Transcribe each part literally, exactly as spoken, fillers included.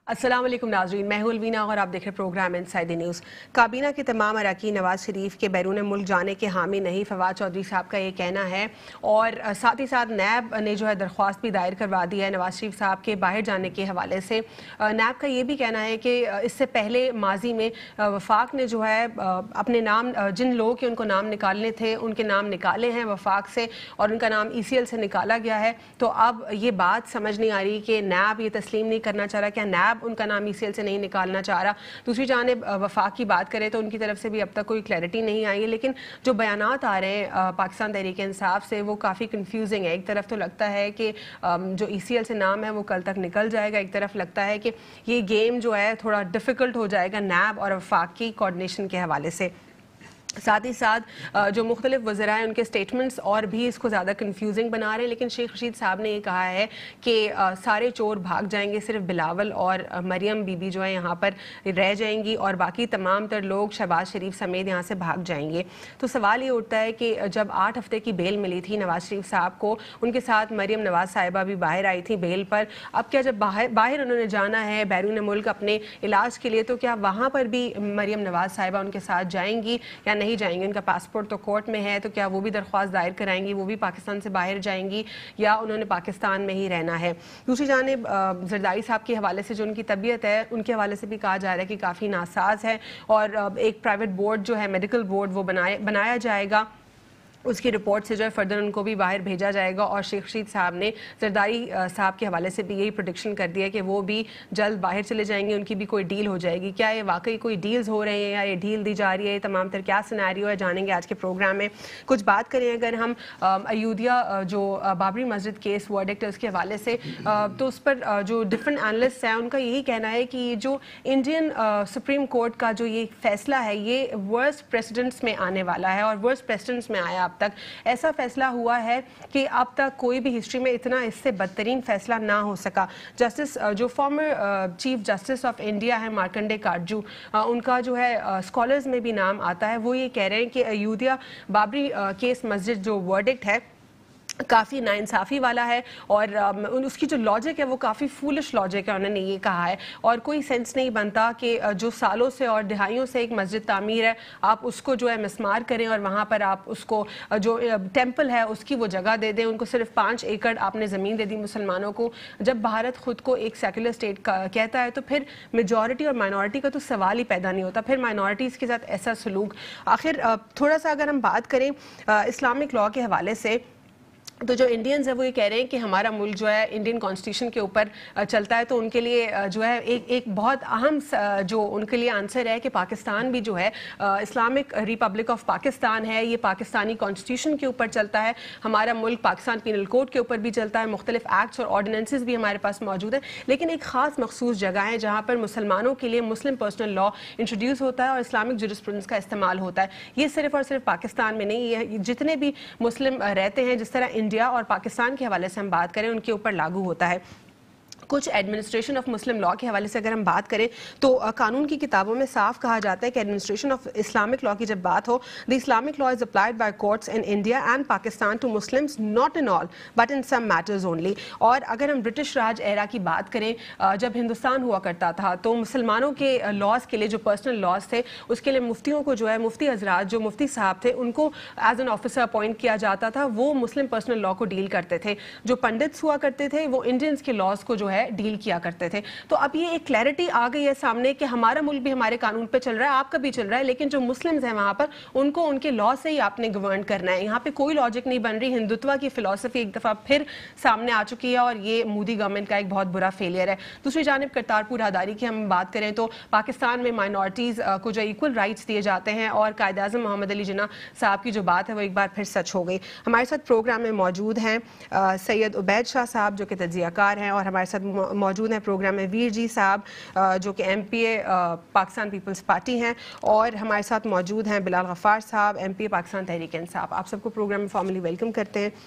السلام علیکم ناظرین، میں ہوں الوینا اور آپ دیکھ رہے پروگرام انسائیڈ دی نیوز۔ کابینہ کے تمام اراکین نواز شریف کے بیرون ملک جانے کے حامی نہیں، فواد چودھری صاحب کا یہ کہنا ہے، اور ساتھ ہی ساتھ نیب نے جو ہے درخواست بھی دائر کروا دی ہے نواز شریف صاحب کے باہر جانے کے حوالے سے۔ نیب کا یہ بھی کہنا ہے کہ اس سے پہلے ماضی میں وفاق نے جو ہے اپنے نام، جن لوگوں کے ان کو نام نکالنے تھے ان کے نام نکالے ہیں وفاق سے، اور ان کا نام ای سی ایل سے نکالا گیا ہے۔ تو اب یہ بات سمجھ نہیں آ رہی کہ نیب یہ تسلیم نہیں کرنا چاہ رہا، کیا نیب ان کا نام ای سی ایل سے نہیں نکالنا چاہ رہا۔ دوسری جانب وفاق کی بات کریں تو ان کی طرف سے بھی اب تک کوئی کلیئرٹی نہیں آئی ہے، لیکن جو بیانات آ رہے ہیں پاکستان تحریک انصاف سے وہ کافی کنفیوزنگ ہے۔ ایک طرف تو لگتا ہے کہ جو ای سی ایل سے نام ہے وہ کل تک نکل جائے گا، ایک طرف لگتا ہے کہ یہ گیم جو ہے تھوڑا ڈیفیکلٹ ہو جائے گا نیب اور وفاق کی کوآرڈینیشن کے حوالے سے۔ ساتھ ہی ساتھ جو مختلف وزراء ہیں ان کے سٹیٹمنٹس اور بھی اس کو زیادہ کنفیوزنگ بنا رہے ہیں، لیکن شیخ رشید صاحب نے یہ کہا ہے کہ سارے چور بھاگ جائیں گے، صرف بلاول اور مریم بی بی جو ہے یہاں پر رہ جائیں گی اور باقی تمام تر لوگ شہباز شریف سمیت یہاں سے بھاگ جائیں گے۔ تو سوال یہ اٹھتا ہے کہ جب آٹھ ہفتے کی بیل ملی تھی نواز شریف صاحب کو، ان کے ساتھ مریم نواز صاحبہ بھی باہر آئی تھی بیل پر، اب کیا جب باہر باہر انہوں نے جانا ہے بیرون ملک اپنے علاج کے لیے تو کیا وہاں پر بھی مریم نواز صاحبہ ان کے ساتھ جائیں گی یا نہیں جائیں گے؟ ان کا پاسپورٹ تو کورٹ میں ہے، تو کیا وہ بھی درخواست دائر کرائیں گی، وہ بھی پاکستان سے باہر جائیں گی یا انہوں نے پاکستان میں ہی رہنا ہے؟ دوسری جانب زرداری صاحب کے حوالے سے جو ان کی طبیعت ہے ان کے حوالے سے بھی کہا جا رہا ہے کہ کافی ناساز ہے، اور ایک پرائیویٹ بورڈ جو ہے میڈیکل بورڈ وہ بنایا جائے گا، اس کی رپورٹ سے جو ہے فردر ان کو بھی باہر بھیجا جائے گا۔ اور شیخ رشید صاحب نے زرداری صاحب کے حوالے سے بھی یہی پریڈکشن کر دیا کہ وہ بھی جلد باہر چلے جائیں گے، ان کی بھی کوئی ڈیل ہو جائے گی۔ کیا یہ واقعی کوئی ڈیلز ہو رہے ہیں یا یہ ڈیل دی جا رہی ہے؟ تمام تر کیا سینیریو ہے جانیں گے آج کے پروگرام میں۔ کچھ بات کریں اگر ہم ایودھیا جو بابری مسجد کیس ورڈکٹ ہے اس کے حوالے سے، تو اس پر جو ڈفرنٹ اینالسٹ ہیں ان کا یہی کہنا ہے کہ جو انڈین سپریم کورٹ کا جو یہ فیصلہ ہے یہ ورسٹ پریسیڈنٹس میں آنے والا ہے، اور ورسٹ پریسیڈنٹس میں آیا تک ایسا فیصلہ ہوا ہے کہ اب تک کوئی بھی ہسٹری میں اتنا اس سے بدترین فیصلہ نہ ہو سکا۔ جسٹس جو former chief justice of India ہے مارکنڈے کاٹجو، ان کا جو ہے اسکالرز میں بھی نام آتا ہے، وہ یہ کہہ رہے ہیں کہ ایودھیا بابری کیس مسجد جو ورڈکٹ ہے کافی ناانصافی والا ہے، اور اس کی جو لاجک ہے وہ کافی فولش لاجک ہے، انہوں نے یہ کہا ہے، اور کوئی سینس نہیں بنتا کہ جو سالوں سے اور دہائیوں سے ایک مسجد تعمیر ہے آپ اس کو جو ہے مسمار کریں اور وہاں پر آپ اس کو جو ٹیمپل ہے اس کی وہ جگہ دے دیں، ان کو صرف پانچ ایکڑ آپ نے زمین دے دی مسلمانوں کو۔ جب بھارت خود کو ایک سیکولر اسٹیٹ کہتا ہے تو پھر میجورٹی اور مائنورٹی کا تو سوال ہی پیدا نہیں ہوتا، پھر مائنورٹیز کے ساتھ ایسا سلوک۔ آخر تھوڑا سا اگر ہم بات کریں اسلامک لاء کے حوالے سے، تو جو انڈینز ہیں وہ یہ کہہ رہے ہیں کہ ہمارا ملک جو ہے انڈین کانسٹیٹیوشن کے اوپر چلتا ہے، تو ان کے لیے جو ہے ایک ایک بہت اہم جو ان کے لیے آنسر ہے کہ پاکستان بھی جو ہے اسلامک ریپبلک آف پاکستان ہے، یہ پاکستانی کانسٹیٹیوشن کے اوپر چلتا ہے، ہمارا ملک پاکستان پینل کوڈ کے اوپر بھی چلتا ہے، مختلف ایکٹس اور آرڈیننسز بھی ہمارے پاس موجود ہیں، لیکن ایک خاص مخصوص جگہ ہے جہاں پر مسلمانوں کے لیے مسلم پرسنل لاء انٹروڈیوس ہوتا ہے اور اسلامک جورسپروڈنس کا استعمال ہوتا ہے۔ یہ صرف اور صرف پاکستان میں نہیں، یہ جتنے بھی مسلم رہتے ہیں، جس طرح انڈیا اور پاکستان کے حوالے سے ہم بات کریں ان کے اوپر لاگو ہوتا ہے۔ کچھ ایڈمنسٹریشن آف مسلم لاء کے حوالے سے اگر ہم بات کریں تو قانون کی کتابوں میں صاف کہا جاتا ہے کہ ایڈمنسٹریشن آف اسلامک لاء کی جب بات ہو، the Islamic law as applied by courts in India and Pakistan to Muslims not in all but in some matters only. اور اگر ہم برٹش راج ایرا کی بات کریں، جب ہندوستان ہوا کرتا تھا تو مسلمانوں کے لاز کے لیے جو پرسنل لاز تھے اس کے لیے مفتیوں کو جو ہے مفتی حضرات جو مفتی صاحب تھے ان کو ایز این آفیسر اپوائنٹ کیا جاتا تھا، وہ مسلم پرسنل لاء کو ڈیل کرتے تھے۔ جو پنڈتس ہوا کرتے تھے وہ انڈینز کے لاز کو جو ہے ڈیل کیا کرتے تھے۔ تو اب یہ ایک کلیئرٹی آ گئی ہے سامنے کہ ہمارا ملک بھی ہمارے قانون پہ چل رہا ہے، آپ کا بھی چل رہا ہے، لیکن جو مسلمز ہیں وہاں پر ان کو ان کے لا سے ہی آپ نے گورن کرنا ہے۔ یہاں پہ کوئی لاجک نہیں بن رہی، ہندوتوا کی فلسفی ایک دفعہ پھر سامنے آ چکی ہے اور یہ مودی گورنمنٹ کا ایک بہت برا فیلئر ہے۔ دوسری جانب کرتارپور راہداری کی ہم بات کریں تو پاکستان میں مائنورٹیز کو جو ایکول رائٹس دیے جاتے ہیں، اور قائد اعظم محمد علی جناح صاحب کی جو بات ہے وہ ایک بار پھر سچ ہو گئی۔ ہمارے ساتھ پروگرام میں موجود ہیں سید عبید شاہ صاحب جو کہ تجزیہ کار ہیں، اور ہمارے ساتھ موجود ہیں پروگرام میں ویر جی صاحب جو کہ M P A Pakistan Peoples Party ہیں، اور ہمارے ساتھ موجود ہیں بلال غفار صاحب M P A Pakistan Tehreek Insaf. آپ سب کو پروگرام میں فارملی ویلکم کرتے ہیں،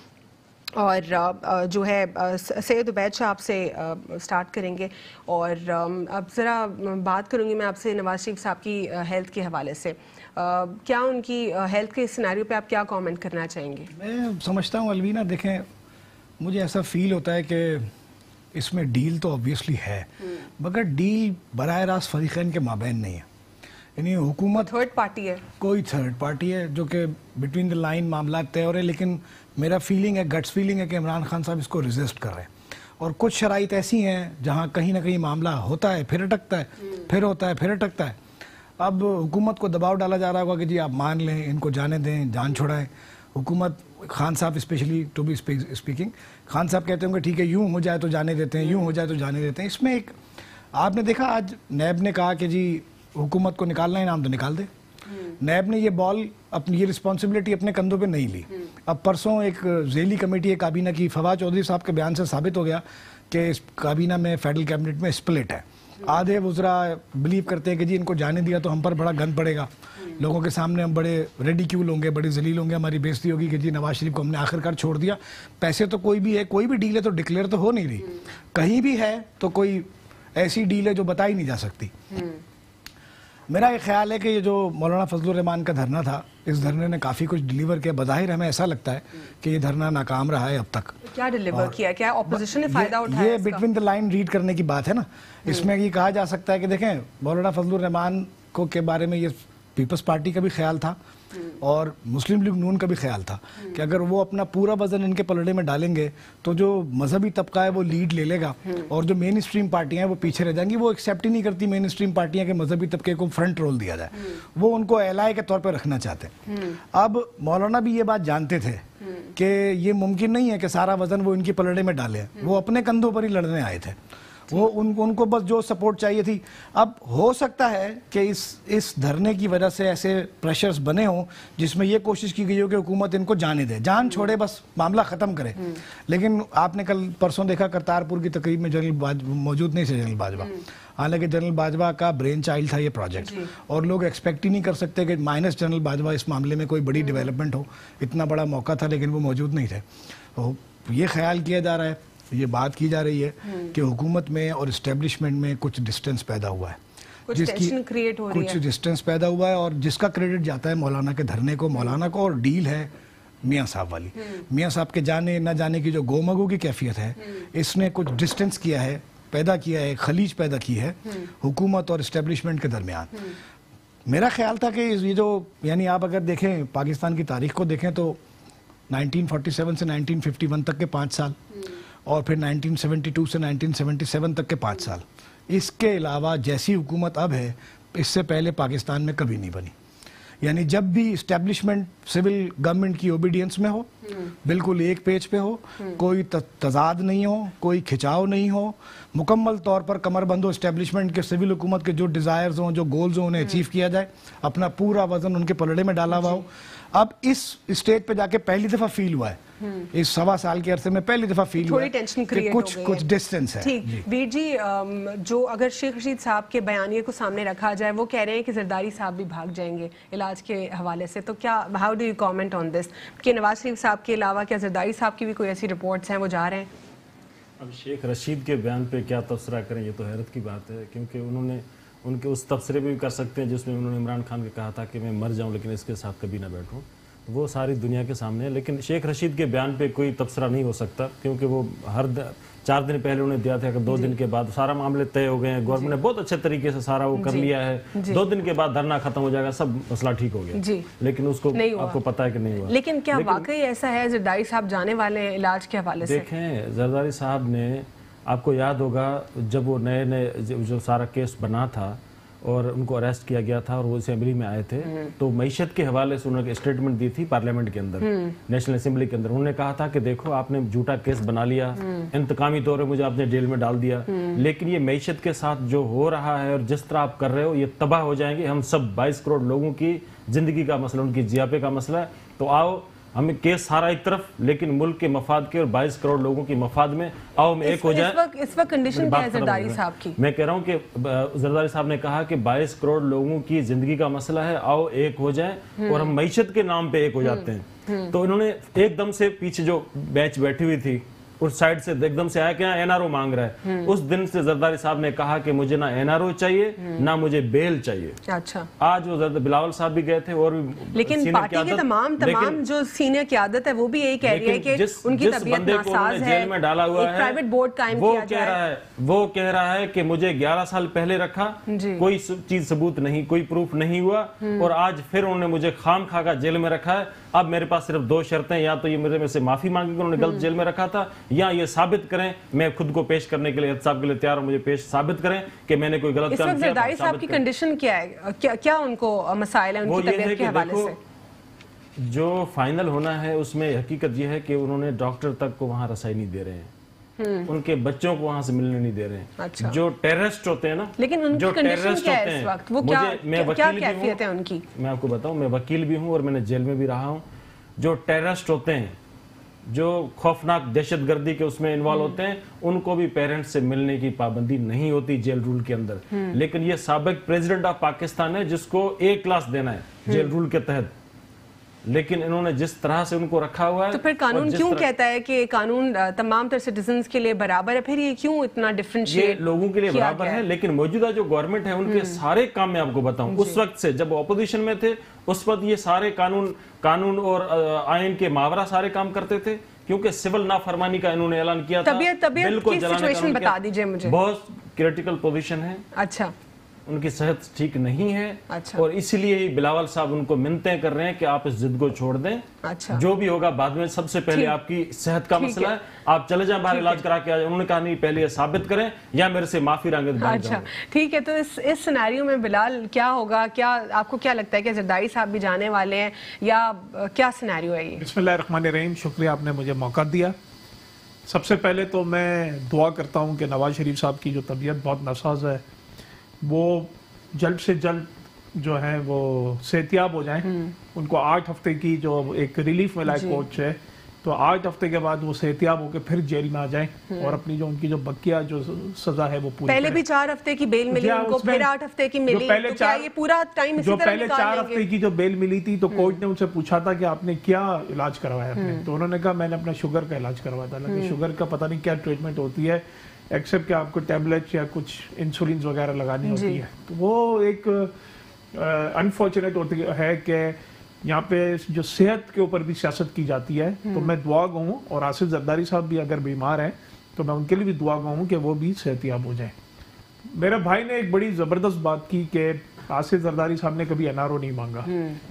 اور جو ہے سید عبید شاہ آپ سے سٹارٹ کریں گے، اور اب ذرا بات کروں گی میں آپ سے نواز شریف صاحب کی ہیلتھ کے حوالے سے۔ کیا ان کی ہیلتھ کے سینیریو پہ آپ کیا کامنٹ کرنا چاہیں گے؟ میں سمجھتا ہوں الوینا، دیکھیں مجھے ایسا فیل ہوتا ہے کہ اس میں ڈیل تو obviously ہے مگر ڈیل براہ راست فریقین کے مابین نہیں ہے. یعنی حکومت تھرڈ پارٹی ہے, کوئی تھرڈ پارٹی ہے جو کہ بٹوین دا لائن معاملات طے ہو رہے ہیں, لیکن میرا فیلنگ ہے, گٹس فیلنگ ہے کہ عمران خان صاحب اس کو ریزسٹ کر رہے ہیں. اور کچھ شرائط ایسی ہیں جہاں کہیں نہ کہیں معاملہ ہوتا ہے پھر اٹکتا ہے, پھر ہوتا ہے پھر اٹکتا ہے. اب حکومت کو دباؤ ڈالا جا رہا ہوگا کہ جی آپ مان لیں, ان کو جانے دیں, جان چھوڑائیں. حکومت, خان صاحب specially to be speaking, Khan صاحب کہتے ہوں کہ ٹھیک ہے یوں ہو جائے تو جانے دیتے ہیں, یوں ہو جائے تو جانے دیتے ہیں. اس میں ایک آپ نے دیکھا آج نیب نے کہا کہ جی حکومت کو نکالنا ہے نام تو نکال دے. نیب نے یہ بال اپنی یہ رسپانسبلٹی اپنے کندھوں پہ نہیں لی. اب پرسوں ایک ذیلی کمیٹی ہے کابینہ کی, فواد چودھری صاحب کے بیان سے ثابت ہو گیا کہ اس کابینہ میں فیڈرل کیبنٹ میں اسپلٹ ہے. آدھے وزراء بلیو کرتے ہیں کہ جی ان کو جانے دیا تو ہم پر بڑا گن پڑے گا, لوگوں کے سامنے ہم بڑے ریڈیکیول ہوں گے, بڑے ذلیل ہوں گے, ہماری بےزتی ہوگی کہ جی نواز شریف کو ہم نے آخر کار چھوڑ دیا. پیسے تو کوئی بھی ہے, کوئی بھی ڈیل ہے تو ڈکلیئر تو ہو نہیں رہی, کہیں بھی ہے تو کوئی ایسی ڈیل ہے جو بتائی نہیں جا سکتی. میرا یہ خیال ہے کہ یہ جو مولانا فضل الرحمان کا دھرنا تھا, اس دھرنے نے کافی کچھ ڈیلیور کیا. بظاہر ہمیں ایسا لگتا ہے کہ یہ دھرنا ناکام رہا ہے اب تک. کیا ڈیلیور کیا, کیا اپوزیشن نے فائدہ اٹھایا؟ یہ بٹوین دا لائن ریڈ کرنے کی بات ہے نا. اس میں یہ کہا جا سکتا ہے کہ دیکھیں مولانا فضل الرحمان کو کے بارے میں یہ پیپلز پارٹی کا بھی خیال تھا اور مسلم لیگ نون کا بھی خیال تھا کہ اگر وہ اپنا پورا وزن ان کے پلڑے میں ڈالیں گے تو جو مذہبی طبقہ ہے وہ لیڈ لے لے گا اور جو مین اسٹریم پارٹیاں ہیں وہ پیچھے رہ جائیں گی. وہ ایکسیپٹ ہی نہیں کرتی مین اسٹریم پارٹیاں کہ مذہبی طبقے کو فرنٹ رول دیا جائے, وہ ان کو ایلائے کے طور پہ رکھنا چاہتے ہیں. اب مولانا بھی یہ بات جانتے تھے کہ یہ ممکن نہیں ہے کہ سارا وزن وہ ان کی پلڑے میں ڈالے, وہ اپنے کندھوں پر ہی لڑنے آئے تھے. وہ ان ان کو بس جو سپورٹ چاہیے تھی. اب ہو سکتا ہے کہ اس اس دھرنے کی وجہ سے ایسے پریشرز بنے ہوں جس میں یہ کوشش کی گئی ہو کہ حکومت ان کو جانے دے, جان چھوڑے, بس معاملہ ختم کرے. لیکن آپ نے کل پرسوں دیکھا کرتارپور کی تقریب میں جنرل موجود نہیں تھے جنرل باجوہ, حالانکہ جنرل باجوہ کا برین چائلڈ تھا یہ پروجیکٹ, اور لوگ ایکسپیکٹ ہی نہیں کر سکتے کہ مائنس جنرل باجوہ اس معاملے میں کوئی بڑی ڈیولپمنٹ ہو. اتنا بڑا موقع تھا لیکن وہ موجود نہیں تھے. یہ خیال کیا جا رہا ہے, یہ بات کی جا رہی ہے کہ حکومت میں اور اسٹیبلشمنٹ میں کچھ ڈسٹنس پیدا ہوا ہے, جس کی کچھ ڈسٹنس پیدا ہوا ہے اور جس کا کریڈٹ جاتا ہے مولانا کے دھرنے کو, مولانا کو. اور ڈیل ہے میاں صاحب والی, میاں صاحب کے جانے نہ جانے کی جو گو مگو کی کیفیت ہے, اس نے کچھ ڈسٹنس کیا ہے, پیدا کیا ہے, خلیج پیدا کی ہے حکومت اور اسٹیبلشمنٹ کے درمیان. میرا خیال تھا کہ یہ جو, یعنی آپ اگر دیکھیں پاکستان کی تاریخ کو دیکھیں تو نائنٹین فورٹی سیون سے نائنٹین ففٹی ون تک کے پانچ سال اور پھر نائنٹین سیونٹی ٹو سے نائنٹین سیونٹی سیون تک کے پانچ سال, اس کے علاوہ جیسی حکومت اب ہے اس سے پہلے پاکستان میں کبھی نہیں بنی. یعنی جب بھی اسٹیبلشمنٹ سول گورنمنٹ کی اوبیڈینس میں ہو, بالکل ایک پیج پہ ہو, کوئی تضاد نہیں ہو, کوئی کھچاؤ نہیں ہو, مکمل طور پر کمر بند ہو اسٹیبلشمنٹ کے, سول حکومت کے جو ڈیزائرز ہوں, جو گولز ہوں انہیں اچیو کیا جائے, اپنا پورا وزن ان کے پلڑے میں ڈالا ہوا ہو. اب اس اسٹیج پہ جا کے پہلی دفعہ فیل ہوا ہے, اس سوا سال کے عرصے میں پہلی دفعہ فیل ہوا ہے کہ کچھ کچھ ڈسٹنس ہے. ٹھیک ویر جی, جو اگر شیخ رشید صاحب کے بیانیے کو سامنے رکھا جائے, وہ کہہ رہے ہیں کہ زرداری صاحب بھی بھاگ جائیں گے علاج کے حوالے سے, تو کیا how do you comment on this کہ نواز شریف صاحب کے علاوہ کیا زرداری صاحب کی بھی کوئی ایسی رپورٹس ہیں وہ جا رہے ہیں؟ اب شیخ رشید کے بیان پہ کیا تبصرہ کریں, یہ تو حیرت کی بات ہے, کیونکہ انہوں نے ان کے اس تبصرے پہ بھی کر سکتے ہیں جس میں انہوں نے عمران خان کے کہا تھا کہ میں مر جاؤں لیکن اس کے ساتھ کبھی نہ بیٹھوں, وہ ساری دنیا کے سامنے ہے. لیکن شیخ رشید کے بیان پہ کوئی تبصرہ نہیں ہو سکتا کیونکہ وہ ہر چار دن پہلے انہیں دیا تھا کہ دو دن کے بعد سارا معاملے طے ہو گئے ہیں, گورنمنٹ نے بہت اچھے طریقے سے سارا وہ کر لیا ہے, دو دن کے بعد دھرنا ختم ہو جائے گا, سب مسئلہ ٹھیک ہو گیا, لیکن اس کو آپ کو پتا ہے کہ نہیں ہوا. لیکن کیا واقعی ایسا ہے زرداری صاحب جانے والے ہیں علاج کے حوالے سے؟ دیکھیں زرداری صاحب نے, آپ کو یاد ہوگا جب وہ نئے نئے جو سارا کیس بنا تھا اور ان کو اریسٹ کیا گیا تھا اور وہ اسمبلی میں آئے تھے, تو معیشت کے حوالے سے انہوں نے اسٹیٹمنٹ دی تھی پارلیمنٹ کے اندر, نیشنل اسمبلی کے اندر. انہوں نے کہا تھا کہ دیکھو آپ نے جھوٹا کیس بنا لیا, انتقامی طور پہ مجھے آپ نے جیل میں ڈال دیا, لیکن یہ معیشت کے ساتھ جو ہو رہا ہے اور جس طرح آپ کر رہے ہو یہ تباہ ہو جائیں گے. ہم سب بائیس کروڑ لوگوں کی زندگی کا مسئلہ, ان کی جیاپے کا مسئلہ ہے, تو آؤ ہمیں کیس سارا ایک طرف لیکن ملک کے مفاد کے اور بائیس کروڑ لوگوں کی مفاد میں آؤ ہم ایک ہو جائیں. اس وقت کنڈیشن کیا ہے زرداری صاحب کی؟ میں کہہ رہا ہوں کہ زرداری صاحب نے کہا کہ بائیس کروڑ لوگوں کی زندگی کا مسئلہ ہے, آؤ ایک ہو جائیں اور ہم معیشت کے نام پہ ایک ہو جاتے ہیں. تو انہوں نے ایک دم سے پیچھے جو بیچ بیٹھی ہوئی تھی اس سائڈ سے ایک دم سے آیا کہ این آر او مانگ رہا ہے. اس دن سے زرداری صاحب نے کہا کہ مجھے نہ این آر او چاہیے نہ مجھے بیل چاہیے. اچھا آج وہ بلاول صاحب بھی گئے تھے اور لیکن پارٹی کے تمام تمام جو سینئر قیادت ہے وہ بھی یہی کہہ رہی ہے کہ ان کی طبیعت ناساز ہے, جیل میں ڈالا ہوا ہے, پرائیویٹ بورڈ قائم وہ کیا کہہ رہا ہے وہ کہہ رہا ہے کہ مجھے گیارہ سال پہلے رکھا, کوئی چیز ثبوت نہیں, کوئی پروف نہیں ہوا, اور آج پھر انہوں نے مجھے خام خواہ کا جیل میں رکھا ہے. اب میرے پاس صرف دو شرطیں, یا تو یہ میرے میں سے معافی مانگیں کہ انہوں نے غلط جیل میں رکھا تھا, یا یہ ثابت کریں, میں خود کو پیش کرنے کے لیے احتساب کے لیے تیار ہوں, مجھے پیش ثابت کریں کہ میں نے کوئی غلط کام کیا. اس وقت زرداری صاحب کی کنڈیشن کیا ہے, کیا ان کو مسائل ہیں ان کی طبیعت کے حوالے سے؟ جو فائنل ہونا ہے اس میں حقیقت یہ ہے کہ انہوں نے ڈاکٹر تک کو وہاں رسائی نہیں دے رہے ہیں, ان کے بچوں کو وہاں سے ملنے نہیں دے رہے ہیں. جو ٹیررسٹ ہوتے ہیں نا, لیکن ان کی کنڈیشن کیا ہے اس وقت, وہ کیا کیفیت ہے ان کی؟ میں آپ کو بتاؤں, میں وکیل بھی ہوں اور میں نے جیل میں بھی رہا ہوں. جو ٹیررسٹ ہوتے ہیں, جو خوفناک دہشت گردی کے اس میں انوالو ہوتے ہیں, ان کو بھی پیرنٹس سے ملنے کی پابندی نہیں ہوتی جیل رول کے اندر. لیکن یہ سابق پریزیڈنٹ آف پاکستان ہے جس کو ایک کلاس دینا ہے جیل رول کے تحت, لیکن انہوں نے جس طرح سے ان کو رکھا ہوا ہے. تو پھر قانون کیوں کہتا ہے کہ قانون تمام تر سٹیزنز کے لیے برابر ہے, پھر یہ کیوں اتنا ڈیفرنشیٹ؟ یہ لوگوں کے لیے برابر ہے, لیکن موجودہ جو گورنمنٹ ہے ان کے سارے کام میں آپ کو بتاؤں, اس وقت سے جب اپوزیشن میں تھے اس وقت یہ سارے قانون قانون اور آئین کے ماورا سارے کام کرتے تھے, کیونکہ سول نافرمانی کا انہوں نے اعلان کیا تھا. طبیعت طبیعت کی سچویشن بتا دیجئے مجھے. بہت کریٹیکل پوزیشن ہے. اچھا, ان کی صحت ٹھیک نہیں ہے, اور اسی لیے ہی بلاول صاحب ان کو منتیں کر رہے ہیں کہ آپ اس ضد کو چھوڑ دیں. جو بھی ہوگا بعد میں, سب سے پہلے آپ کی صحت کا مسئلہ ہے, آپ چلے جائیں باہر علاج کرا کے آئے. انہوں نے کہا نہیں, پہلے یہ ثابت کریں یا میرے سے معافی رانگے باہر جاؤں. اچھا ٹھیک ہے, تو اس اس سینیریو میں بلال کیا ہوگا, کیا آپ کو کیا لگتا ہے کہ زرداری صاحب بھی جانے والے ہیں یا کیا سینیریو ہے یہ؟ بسم اللہ الرحمن الرحیم, شکریہ آپ نے مجھے موقع دیا. سب سے پہلے تو میں دعا کرتا ہوں کہ نواز شریف صاحب کی جو طبیعت بہت ناساز ہے وہ جلد سے جلد جو ہے وہ صحتیاب ہو جائیں. ان کو آٹھ ہفتے کی جو ایک ریلیف ملا ہے کوچ ہے, تو آٹھ ہفتے کے بعد وہ صحتیاب ہو کے پھر جیل میں آ جائیں اور اپنی جو ان کی جو بقیہ جو سزا ہے وہ پوری. پہلے بھی چار ہفتے کی بیل ملی ان کو, پھر آٹھ ہفتے کی ملی, تو کیا یہ پورا ٹائم اسی طرح نکال لیں گے؟ جو پہلے چار ہفتے کی جو بیل ملی تھی تو کوچ نے ان سے پوچھا تھا کہ آپ نے کیا علاج کروایا اپنے, تو انہوں نے کہا میں نے اپنا شوگر کا علاج کروایا تھا. لیکن شوگر کا پتہ نہیں کیا ٹریٹمنٹ ہوتی ہے, ایکسپٹ کہ آپ کو ٹیبلٹ یا کچھ انسولینز وغیرہ لگانی ہوتی ہے. تو وہ ایک انفارچونیٹ ہوتی ہے کہ یہاں پہ جو صحت کے اوپر بھی سیاست کی جاتی ہے. تو میں دعا گو ہوں, اور آصف زرداری صاحب بھی اگر بیمار ہیں تو میں ان کے لیے بھی دعا گو ہوں کہ وہ بھی صحتیاب ہو جائیں. میرے بھائی نے ایک بڑی زبردست بات کی کہ آصف زرداری صاحب نے کبھی این آر او نہیں مانگا.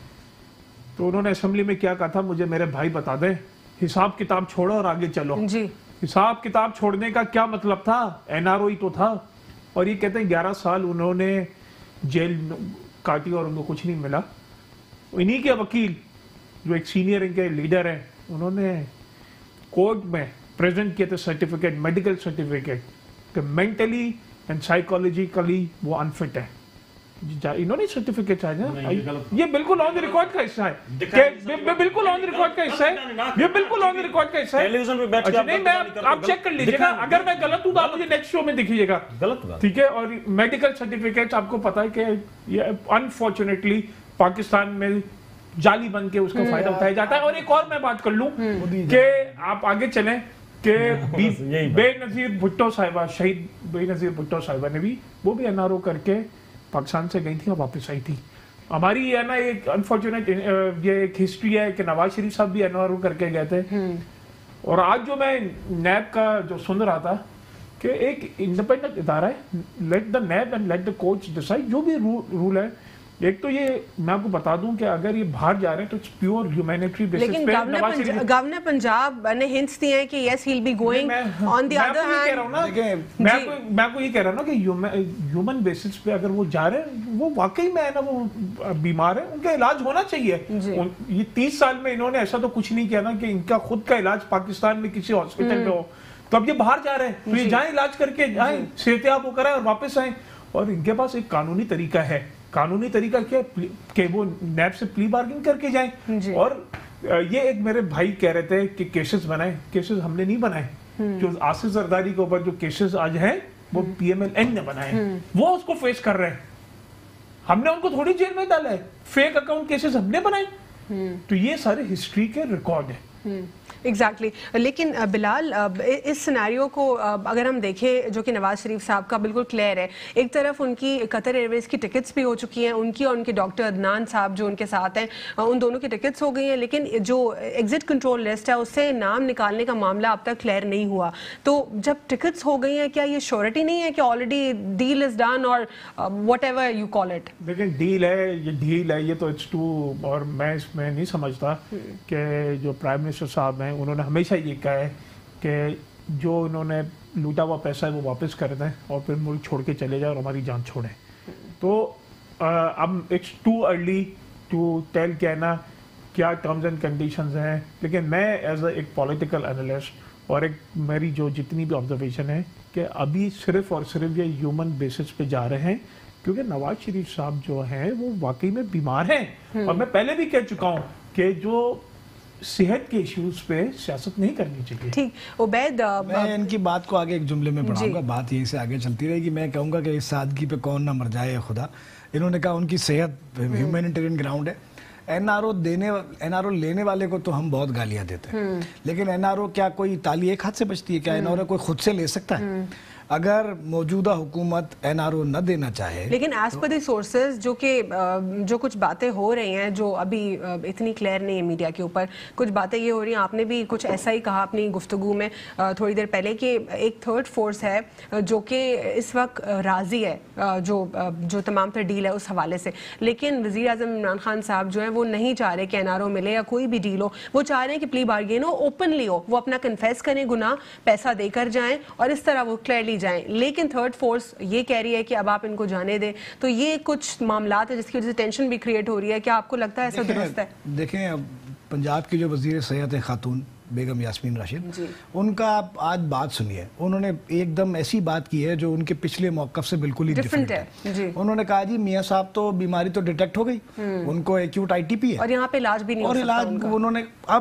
تو انہوں نے اسمبلی میں کیا کہا تھا, مجھے میرے بھائی بتا دیں, حساب کتاب چھوڑو اور آگے چلو. حساب کتاب چھوڑنے کا کیا مطلب تھا, این آر او ہی تو تھا. اور یہ کہتے ہیں گیارہ سال انہوں نے جیل کاٹی اور ان کو کچھ نہیں ملا. انہی کے وکیل جو ایک سینئر ان کے لیڈر ہیں, انہوں نے کورٹ میں پریزنٹ کیے تھے سرٹیفکیٹ, میڈیکل سرٹیفکیٹ کہ مینٹلی اینڈ سائیکولوجیکلی وہ انفٹ ہے. انہوں نے سرٹیفکیٹ چاہیے, یہ بالکل آن دی ریکارڈ کا حصہ ہے, بالکل آن دی ریکارڈ کا حصہ ہے, یہ بالکل آن دی ریکارڈ کا حصہ ہے. نہیں, میں آپ چیک کر لیجیے گا, اگر میں غلط ہوں تو آپ مجھے نیکسٹ شو میں دکھیے گا. ٹھیک ہے, اور میڈیکل سرٹیفکیٹ آپ کو پتا ہے کہ یہ انفارچونیٹلی پاکستان میں جعلی بن کے اس کا فائدہ اٹھایا جاتا ہے. اور ایک اور میں بات کر لوں کہ آپ آگے چلیں کہ بے نظیر بھٹو صاحبہ, شہید بے نظیر بھٹو صاحبہ نے بھی, وہ بھی این آر او کر کے پاکستان سے گئی تھی اور واپس آئی تھی. ہماری یہ نا ایک انفارچونیٹ یہ ایک ہسٹری ہے کہ نواز شریف صاحب بھی این آر او کر کے گئے تھے. اور آج جو میں نیب کا جو سن رہا تھا کہ ایک انڈیپینڈنٹ ادارہ ہے, let the NAB and let the coach decide, جو بھی رول ہے. ایک تو یہ میں آپ کو بتا دوں کہ اگر یہ باہر جا رہے ہیں تو اٹس پیور ہیومینٹری بیسس پہ. لیکن گورنر پنجاب نے ہنٹس دیے ہیں کہ yes he will be going on the other hand. میں آپ کو یہ کہہ رہا ہوں نا کہ ہیومن بیسس پہ اگر وہ جا رہے ہیں, وہ واقعی میں نا وہ بیمار ہیں, ان کا علاج ہونا چاہیے. یہ تیس سال میں انہوں نے ایسا تو کچھ نہیں کیا نا کہ ان کا خود کا علاج پاکستان میں کسی ہاسپٹل میں ہو. تو اب یہ باہر جا رہے ہیں تو یہ جائیں علاج کر کے جائیں, صحتیاب ہو کر آئیں اور واپس آئیں. اور ان کے پاس ایک قانونی طریقہ ہے. قانونی طریقہ کیا کہ وہ نیب سے پلی بارگن کر کے جائیں. اور یہ ایک میرے بھائی کہہ رہے تھے کہ کیسز بنائیں, کیسز ہم نے نہیں بنائے. جو آصف زرداری کے اوپر جو کیسز آج ہیں وہ پی ایم ایل این نے بنائے, وہ اس کو فیس کر رہے ہیں. ہم نے ان کو تھوڑی جیل میں ڈالا ہے, فیک اکاؤنٹ کیسز ہم نے بنائے. تو یہ سارے ہسٹری کے ریکارڈ ہیں. ایگزیکٹلی لیکن بلال اس سیناریو کو اگر ہم دیکھیں جو کہ نواز شریف صاحب کا بالکل کلیئر ہے، ایک طرف ان کی قطر ایئر ویز کی ٹکٹس بھی ہو چکی ہیں، ان کی اور ان کے ڈاکٹر عدنان صاحب جو ان کے ساتھ ہیں ان دونوں کی ٹکٹس ہو گئی ہیں، لیکن جو ایگزٹ کنٹرول لسٹ ہے اس سے نام نکالنے کا معاملہ اب تک کلیئر نہیں ہوا. تو جب ٹکٹس ہو گئی ہیں کیا یہ شیورٹی نہیں ہے کہ آلریڈی ڈیل از ڈن اور whatever you call it? دیکھیں ڈیل ہے، یہ ڈیل ہے، یہ تو اٹس ٹو، اور میں اس میں نہیں سمجھتا کہ جو پرائم منسٹر صاحب ہیں انہوں نے ہمیشہ یہ کہا ہے کہ جو انہوں نے لوٹا ہوا پیسہ ہے وہ واپس کر دیں اور پھر ملک چھوڑ کے چلے جائیں اور ہماری جان چھوڑیں. تو اب it's too early to tell کہنا کیا ٹرمز اینڈ کنڈیشنز ہیں، لیکن میں ایز اے ایک پولیٹیکل انالسٹ اور ایک میری جو جتنی بھی آبزرویشن ہے کہ ابھی صرف اور صرف یہ ہیومن بیسس پہ جا رہے ہیں، کیونکہ نواز شریف صاحب جو ہیں وہ واقعی میں بیمار ہیں. اور میں پہلے بھی کہہ چکا ہوں کہ جو صحت کے ایشوز پہ سیاست نہیں کرنی چاہیے. ٹھیک عبید، میں ان کی بات کو آگے ایک جملے میں بڑھاؤں گا، بات یہی سے آگے چلتی رہے گی. میں کہوں گا کہ اس سادگی پہ کون نہ مر جائے خدا. انہوں نے کہا ان کی صحت ہیومینیٹیرین گراؤنڈ ہے. این آر او دینے این آر او لینے والے کو تو ہم بہت گالیاں دیتے ہیں، لیکن این آر او کیا کوئی تالی ایک ہاتھ سے بچتی ہے؟ کیا این آر او کوئی خود سے لے سکتا ہے؟ اگر موجودہ حکومت این آر او نہ دینا چاہے، لیکن ایز پر دی سورسز جو کہ جو کچھ باتیں ہو رہی ہیں جو ابھی اتنی کلیئر نہیں ہے میڈیا کے اوپر، کچھ باتیں یہ ہو رہی ہیں، آپ نے بھی کچھ ایسا ہی کہا اپنی گفتگو میں تھوڑی دیر پہلے کہ ایک تھرڈ فورس ہے جو کہ اس وقت راضی ہے جو جو تمام تر ڈیل ہے اس حوالے سے، لیکن وزیر اعظم عمران خان صاحب جو ہیں وہ نہیں چاہ رہے کہ این آر او ملے یا کوئی بھی ڈیل ہو. وہ چاہ رہے ہیں کہ پلی بارگین ہو، اوپنلی ہو، وہ اپنا کنفیس کریں گناہ، پیسہ دے کر جائیں اور اس طرح وہ کلیئرلی جائیں. لیکن تھرڈ فورس یہ کہہ رہی ہے کہ اب آپ ان کو جانے دیں. تو یہ کچھ معاملات ہیں جس کی وجہ سے ٹینشن بھی کریٹ ہو رہی ہے. کیا آپ کو لگتا ہے ایسا درست ہے؟ دیکھیں اب پنجاب کی جو وزیر صحت خاتون بیگم یاسمین راشد، ان کا آپ آج بات سنیے، انہوں نے ایک دم ایسی بات کی ہے جو ان کے پچھلے موقف سے بالکل ہی ڈیفرنٹ ہے. انہوں نے کہا جی میاں صاحب تو بیماری تو ڈیٹیکٹ ہو گئی، ان کو ایکیوٹ آئی ٹی پی ہے اور یہاں پہ علاج بھی نہیں ہو اور علاج انہوں نے. اب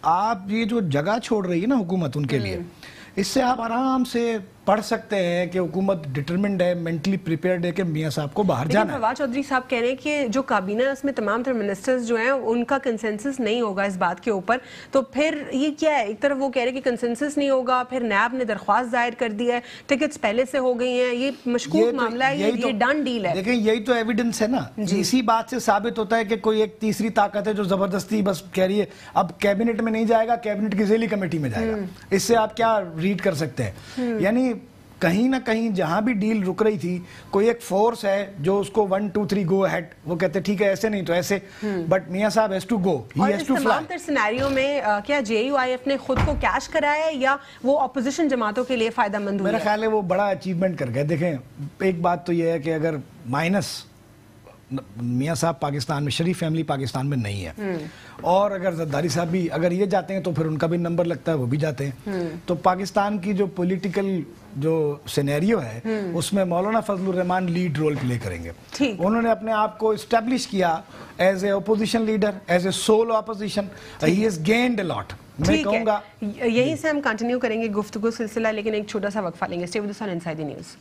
آپ یہ جو جگہ چھوڑ رہی ہے نا حکومت ان کے لیے، اس سے آپ آرام سے پڑھ سکتے ہیں کہ حکومت ڈٹرمنڈ ہے، مینٹلی پریپیئرڈ ہے کہ میاں صاحب کو باہر جانا ہے. فواد چودھری صاحب کہہ رہے ہیں کہ جو کابینہ ہے اس میں تمام تر منسٹرز جو ہیں ان کا کنسنسس نہیں ہوگا اس بات کے اوپر. تو پھر یہ کیا ہے؟ ایک طرف وہ کہہ رہے کہ کنسنسس نہیں ہوگا، پھر نیب نے درخواست دائر کر دی ہے، ٹکٹس پہلے سے ہو گئی ہیں، یہ مشکوک معاملہ ہے، یہ ڈن ڈیل ہے. دیکھیں یہی تو ایویڈنس ہے نا، اسی بات سے ثابت ہوتا ہے کہ کوئی ایک تیسری طاقت ہے جو زبردستی بس کہہ رہی ہے اب کیبنٹ میں نہیں جائے گا، کیبنٹ کی ذیلی کمیٹی میں جائے گا. اس سے آپ کیا ریڈ کر سکتے ہیں؟ یعنی کہیں نہ کہیں جہاں بھی ڈیل رک رہی تھی کوئی ایک فورس ہے جو اس کو one two three go ahead, وہ کہتے ٹھیک ہے ایسے نہیں تو ایسے، بٹ میاں صاحب has to go, he has to fly. تمام تر سینیریو میں کیا جے یو آئی ایف نے خود کو کیش کرایا ہے یا وہ اپوزیشن جماعتوں کے لیے فائدہ مند ہوئی؟ میرا خیال ہے وہ بڑا اچیومنٹ کر گئے. دیکھیں ایک بات تو یہ ہے کہ اگر مائنس میاں صاحب پاکستان میں، شریف فیملی پاکستان میں نہیں ہے، اور اگر زرداری صاحب بھی اگر یہ جاتے ہیں تو پھر ان کا بھی نمبر لگتا ہے، وہ بھی جاتے ہیں. تو پاکستان کی جو پولیٹیکل جو سینیریو ہے اس میں مولانا فضل الرحمان لیڈ رول پلے کریں گے. انہوں نے اپنے آپ کو اسٹیبلش کیا as a opposition leader, as a civil opposition. He has gained a lot. میں کہوں گا یہیں سے ہم کنٹینیو کریں گے گفتگو سلسلہ، لیکن ایک چھوٹا سا وقفہ لیں گے. Stay with us on inside the news.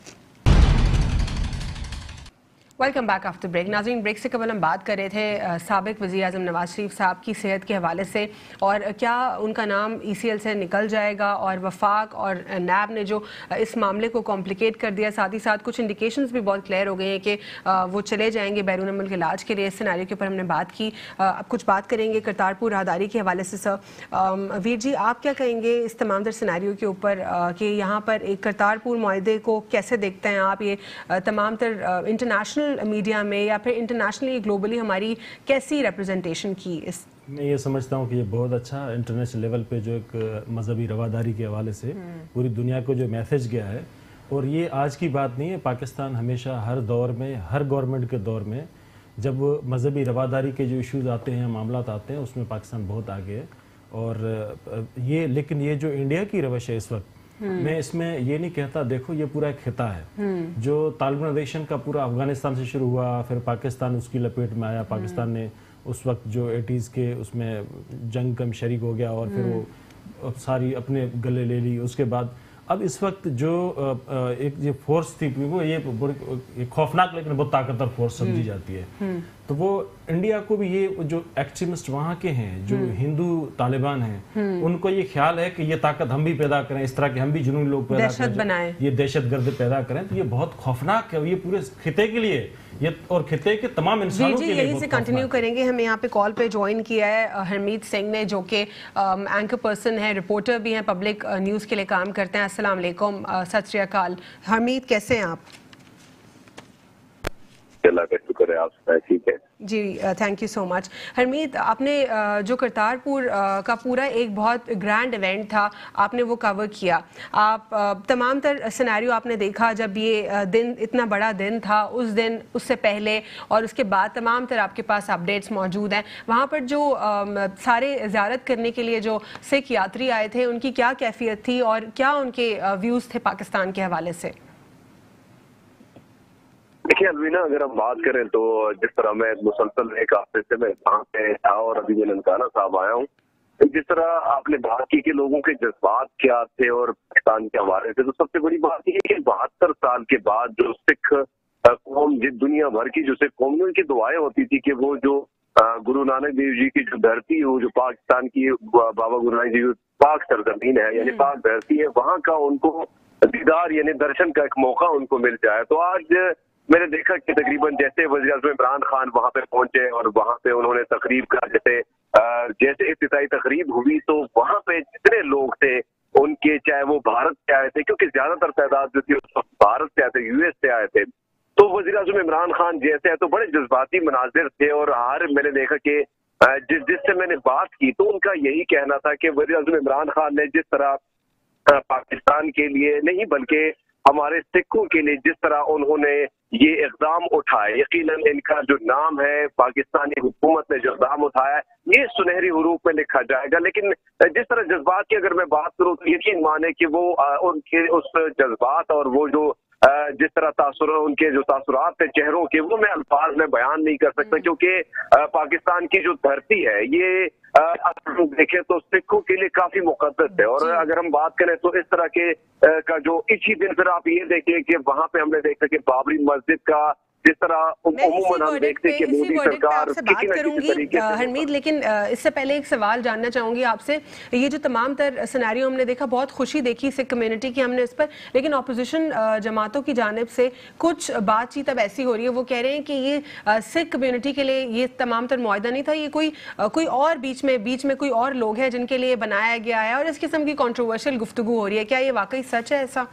Welcome back after break. ناظرین بریک سے قبل ہم بات کر رہے تھے سابق وزیر اعظم نواز شریف صاحب کی صحت کے حوالے سے، اور کیا ان کا نام ای سی ایل سے نکل جائے گا، اور وفاق اور نیب نے جو اس معاملے کو کمپلیکیٹ کر دیا، ساتھ ہی ساتھ کچھ انڈیکیشنز بھی بہت کلیئر ہو گئے ہیں کہ وہ چلے جائیں گے بیرون ملک علاج کے لیے. اس سیناریو کے اوپر ہم نے بات کی. اب کچھ بات کریں گے کرتارپور راہداری کے حوالے سے. سر ویر جی آپ کیا کہیں گے اس تمام تر سیناریو کے اوپر کہ یہاں پر ایک کرتارپور معاہدے کو کیسے دیکھتے ہیں آپ؟ یہ تمام تر انٹرنیشنل میڈیا میں یا پھر انٹرنیشنلی گلوبلی ہماری کیسی ریپرزنٹیشن کی؟ اس میں یہ سمجھتا ہوں کہ یہ بہت اچھا انٹرنیشنل لیول پہ جو ایک مذہبی رواداری کے حوالے سے پوری دنیا کو جو میسج گیا ہے. اور یہ آج کی بات نہیں ہے، پاکستان ہمیشہ ہر دور میں، ہر گورنمنٹ کے دور میں جب مذہبی رواداری کے جو ایشوز آتے ہیں، معاملات آتے ہیں، اس میں پاکستان بہت آگے ہے. اور یہ لیکن یہ جو انڈیا کی روش ہے اس وقت، میں اس میں یہ نہیں کہتا، دیکھو یہ پورا ایک خطہ ہے جو طالبانیزیشن کا پورا افغانستان سے شروع ہوا، پھر پاکستان اس کی لپیٹ میں آیا. پاکستان نے اس وقت جو ایٹیز کے اس میں جنگ کا شریک ہو گیا اور پھر وہ ساری اپنے گلے لے لی. اس کے بعد اب اس وقت جو ایک یہ فورس تھی وہ یہ خوفناک لیکن بہت طاقتور فورس سمجھی جاتی ہے. تو وہ انڈیا کو بھی یہ جو ایکسٹریمسٹ وہاں کے ہیں جو ہندو طالبان ہیں ان کو یہ خیال ہے کہ یہ طاقت ہم بھی پیدا کریں، اس طرح کے ہم بھی جنون لوگ پیدا کریں، یہ دہشت گرد پیدا کریں، تو یہ بہت خوفناک ہے، یہ پورے خطے کے لیے یہ اور خطے کے تمام انسانوں کے لیے بہت یہی سے کنٹینیو کریں گے. ہمیں یہاں پہ کال پہ جوائن کیا ہے ہرمیت سنگھ نے، جو کہ اینکر پرسن ہے، رپورٹر بھی ہیں، پبلک نیوز کے لیے کام کرتے ہیں. السلام علیکم، ست شری اکال. ہرمیت کیسے ہیں آپ؟ اللہ کا شکر ہے، آپ ٹھیک ہے؟ جی تھینک یو سو مچ. ہرمیت، آپ نے جو کرتارپور کا پورا ایک بہت گرینڈ ایونٹ تھا آپ نے وہ کور کیا، آپ تمام تر سینیریو آپ نے دیکھا جب یہ دن اتنا بڑا دن تھا، اس دن، اس سے پہلے اور اس کے بعد تمام تر آپ کے پاس اپڈیٹس موجود ہیں. وہاں پر جو سارے زیارت کرنے کے لیے جو سکھ یاتری آئے تھے ان کی کیا کیفیت تھی اور کیا ان کے ویوز تھے پاکستان کے حوالے سے؟ دیکھیے الوینا، اگر ہم بات کریں تو جس طرح میں مسلسل ایک ہفتے سے میں وہاں پہ تھا اور ابھی میں ننکانہ صاحب آیا ہوں، جس طرح آپ نے بات کی کہ لوگوں کے جذبات کیا تھے اور پاکستان کے حوالے سے، تو سب سے بڑی بات یہ ہے کہ بہتر سال کے بعد جو سکھ قوم، دنیا بھر کی جو سکھ قوم، ان کی دعائیں ہوتی تھی کہ وہ جو گرو نانک دیو جی کی جو دھرتی ہے، وہ جو پاکستان کی بابا گرو نانک دیو پاک سرزمین ہے، یعنی پاک دھرتی ہے، وہاں کا ان کو دیدار یعنی درشن کا ایک موقع ان کو مل جائے. تو آج میں نے دیکھا کہ تقریباً جیسے وزیر اعظم عمران خان وہاں پہ پہنچے اور وہاں پہ انہوں نے تقریب کا جیسے جیسے افتتاحی تقریب ہوئی، تو وہاں پہ جتنے لوگ تھے ان کے، چاہے وہ بھارت سے آئے تھے، کیونکہ زیادہ تر تعداد جو تھی اس وقت بھارت سے آئے تھے، یو ایس سے آئے تھے، تو وزیر اعظم عمران خان جیسے تو بڑے جذباتی مناظر تھے. اور ہر میں نے دیکھا کہ جس جس سے میں نے بات کی تو ان کا یہی کہنا تھا کہ وزیر اعظم عمران خان نے جس طرح پاکستان کے لیے نہیں بلکہ ہمارے سکھوں کے لیے جس طرح انہوں نے یہ اقدام اٹھائے، یقیناً ان کا جو نام ہے، پاکستانی حکومت نے جو اقدام اٹھایا یہ سنہری حروف میں لکھا جائے گا. لیکن جس طرح جذبات کی اگر میں بات کروں تو یقین مانے کہ وہ ان کے اس جذبات اور وہ جو جس طرح تاثر ان کے جو تاثرات تھے چہروں کے، وہ میں الفاظ میں بیان نہیں کر سکتا، کیونکہ پاکستان کی جو دھرتی ہے یہ اگر دیکھیں تو سکھوں کے لیے کافی مقدس ہے. اور اگر ہم بات کریں تو اس طرح کے کا جو اسی دن پھر آپ یہ دیکھیں کہ وہاں پہ ہم نے دیکھا کہ بابری مسجد کا جس طرح عموماً ہم دیکھتے ہیں کہ مودی سرکار کسی نہ کسی طریقے سے. حمید، لیکن اس سے پہلے ایک سوال جاننا چاہوں گی آپ سے. یہ جو تمام تر سینیریو ہم نے دیکھا، بہت خوشی دیکھی سکھ کمیونٹی کی ہم نے اس پر، لیکن اپوزیشن جماعتوں کی جانب سے کچھ بات چیت اب ایسی ہو رہی ہے، وہ کہہ رہے ہیں کہ یہ سکھ کمیونٹی کے لیے یہ تمام تر معاہدہ نہیں تھا، یہ کوئی کوئی اور بیچ میں بیچ میں کوئی اور لوگ ہیں جن کے لیے بنایا گیا ہے، اور اس قسم کی کنٹروورشل گفتگو ہو رہی ہے. کیا یہ واقعی سچ ہے ایسا؟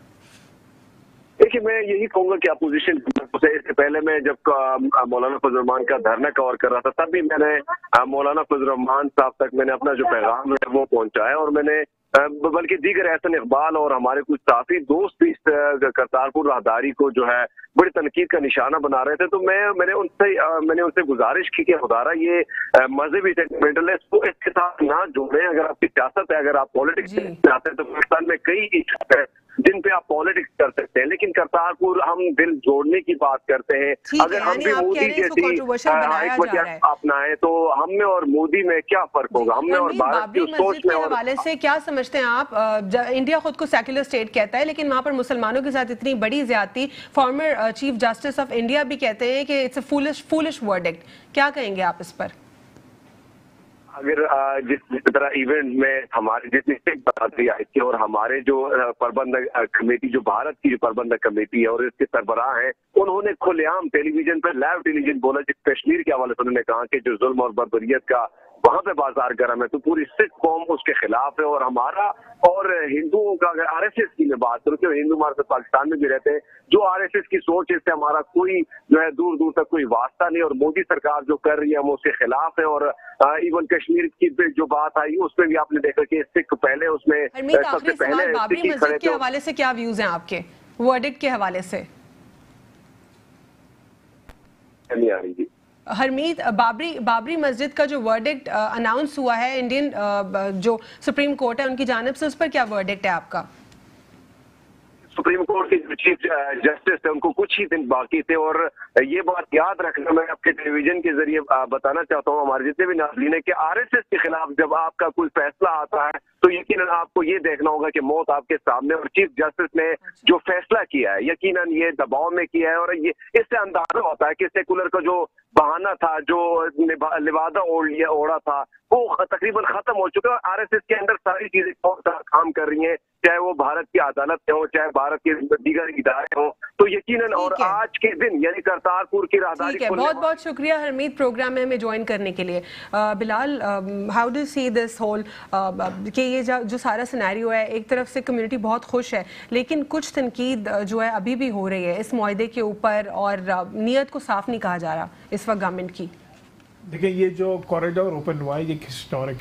دیکھیے میں یہی کہوں گا کہ اپوزیشن سے اس سے پہلے میں جب مولانا فضل الرحمان کا دھرنا کور کر رہا تھا، تب بھی میں نے مولانا فضل الرحمان صاحب تک میں نے اپنا جو پیغام ہے وہ پہنچایا، اور میں نے بلکہ دیگر احسن اقبال اور ہمارے کچھ کافی دوست بھی اس کرتارپور راہداری کو جو ہے بڑی تنقید کا نشانہ بنا رہے تھے. تو میں میں نے ان سے میں نے ان سے گزارش کی کہ خدارہ یہ مذہبی سینٹیمنٹل ہے، اس کو اس کے ساتھ نہ جوڑیں. اگر آپ کی سیاست ہے، اگر آپ پالیٹکس چاہتے ہیں تو پاکستان میں کئی ایشوز ہیں جن پہ آپ پالیٹکس کر سکتے ہیں، لیکن کرتارپور ہم دل جوڑنے کی بات کرتے ہیں. اگر ہم بھی مودی جیسی حکمت اپنائیں تو ہم میں اور مودی میں کیا فرق ہوگا؟ ہم میں اور بھارت کی سوچ میں. اور حوالے سے کیا سمجھتے ہیں آپ؟ انڈیا خود کو سیکولر اسٹیٹ کہتا ہے، لیکن وہاں پر مسلمانوں کے ساتھ اتنی بڑی زیادتی، former chief justice of India بھی کہتے ہیں کہ it's a foolish foolish verdict. کیا کہیں گے آپ اس پر؟ اگر جس جس طرح ایونٹ میں ہماری جتنی سکھ برادری آئی تھی اور ہمارے جو پربندک کمیٹی، جو بھارت کی جو پربندک کمیٹی ہے اور اس کے سربراہ ہیں، انہوں نے کھلے عام ٹیلی ویژن پر لائیو ٹیلی ویژن بولا جس کشمیر کے حوالے سے انہوں نے کہا کہ جو ظلم اور بربریت کا وہاں پہ بازار گرم ہے تو پوری سکھ قوم اس کے خلاف ہے. اور ہمارا اور ہندوؤں کا اگر آر ایس ایس کی میں بات کروں کہ ہندو ہمارے ساتھ پاکستان میں بھی رہتے ہیں، جو آر ایس ایس کی سوچ ہے اس سے ہمارا کوئی جو ہے دور دور تک کوئی واسطہ نہیں. اور مودی سرکار جو کر رہی ہے ہم اس کے خلاف ہے. اور ایون کشمیر کی جو بات آئی اس میں بھی آپ نے دیکھا کہ سکھ پہلے اس میں سب سے پہلے بابری مسجد کے حوالے سے کیا ویوز ہیں آپ کے ورڈکٹ کے حوالے سے؟ نہیں آ رہی جی ہرمیت، بابری بابری مسجد کا جو ورڈکٹ اناؤنس ہوا ہے انڈین جو سپریم کورٹ ہے ان کی جانب سے، اس پر کیا ورڈکٹ ہے آپ کا؟ सुप्रीम कोर्ट के जो चीफ जस्टिस थे उनको कुछ ही दिन बाकी थे। और ये बात याद रखना मैं आपके टेलीविजन के जरिए बताना चाहता हूँ हमारे जितने भी नाज़रीन है कि आरएसएस के खिलाफ जब आपका कोई फैसला आता है तो यकीनन आपको ये देखना होगा कि मौत आपके सामने, और चीफ जस्टिस ने जो फैसला किया है यकीनन ये दबाव में किया है। और ये इससे अंदाजा होता है कि सेकुलर का जो बहाना था, जो लिवादा ओढ़ा था, वो तकरीबन खत्म हो चुका है। आरएसएस के अंदर सारी चीजें काम कर रही हैं, चाहे वो भारत की अदालत हो, चाहे भारत के दीगर इदारे हो, तो यकीनन। और आज के दिन यानी करतारपुर की राहदारी। बहुत बहुत शुक्रिया हरमीत प्रोग्राम में हमें ज्वाइन करने के लिए। Bilal, how do see this whole कि ये जो सारा सिनेरियो है, एक तरफ से कम्युनिटी बहुत खुश है लेकिन कुछ तनकीद जो है अभी भी हो रही है इस मुआहदे के ऊपर और नीयत को साफ नहीं कहा जा रहा इस वक्त गवर्नमेंट की। देखिए, ये जो कॉरिडोर ओपन हुआ है एक हिस्टोरिक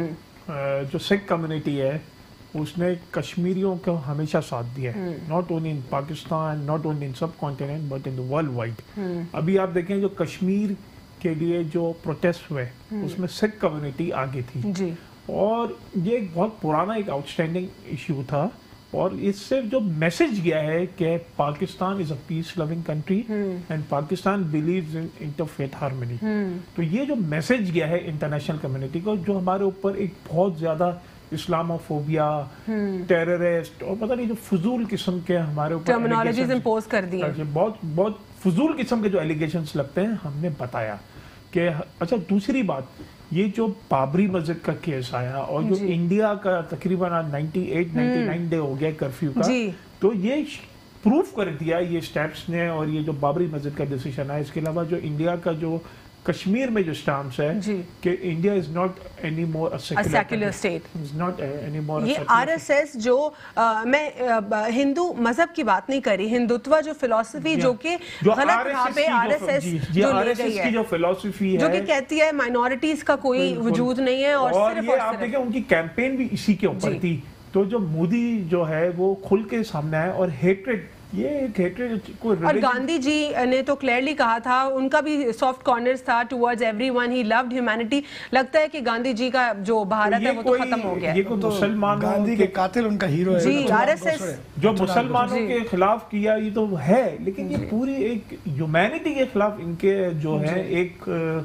है। जो सिख कम्युनिटी है उसने कश्मीरियों को हमेशा साथ दिया है, not only in Pakistan, not only in subcontinent but in the worldwide. अभी आप देखें जो कश्मीर के लिए जो प्रोटेस्ट हुए उसमें सिख कम्युनिटी आगे थी जी। और ये एक बहुत पुराना एक आउटस्टैंडिंग इश्यू था और इससे जो मैसेज गया है कि Pakistan is a peace loving country and Pakistan believes in interfaith harmony. तो ये जो मैसेज गया है इंटरनेशनल कम्युनिटी को, जो हमारे ऊपर एक बहुत ज्यादा इस्लामोफोबिया, टेररिस्ट और पता नहीं जो फजूल किस्म के हमारे ऊपर टर्मिनोलॉजीज इंपोज कर दी है, बहुत बहुत फजूल किस्म के जो एलिगेशंस लगते हैं, हमने बताया कि अच्छा। दूसरी बात, ये जो बाबरी मस्जिद का केस आया और जो इंडिया का तकरीबन अट्ठानवे निन्यानवे डे हो गया कर्फ्यू का, तो ये प्रूफ कर दिया ये स्टेप्स ने और ये जो बाबरी मस्जिद का डिसीजन है। इसके अलावा जो इंडिया का जो कश्मीर में जो स्टांस है कि India is not any more a secular state, is not any more. ये आरएसएस जो आ, मैं आ, हिंदू मजहब की बात नहीं करी, हिंदुत्व जो फिलॉसफी जो कि गलत यहाँ पे आरएसएस जो ले गई है, जो फिलॉसफी है जो कि कहती है माइनॉरिटीज का कोई वजूद नहीं है और और ये आप देखें उनकी कैंपेन भी इसी के ऊपर थी। तो जो मोदी जो है वो खुल के सामने आए और हेट्रेड, ये एक हेट्रेड को, और गांधी जी ने तो क्लियरली कहा था, उनका भी सॉफ्ट कॉर्नर्स था towards everyone, he loved humanity. लगता है कि गांधी जी का जो भारत है वो तो खत्म हो गया। ये को मुसलमानों गांधी के कातिल उनका हीरो है जी, आरएसएस जो मुसलमानों के खिलाफ किया ये तो है, लेकिन ये पूरी एक ह्यूमैनिटी के खिलाफ इनके जो है एक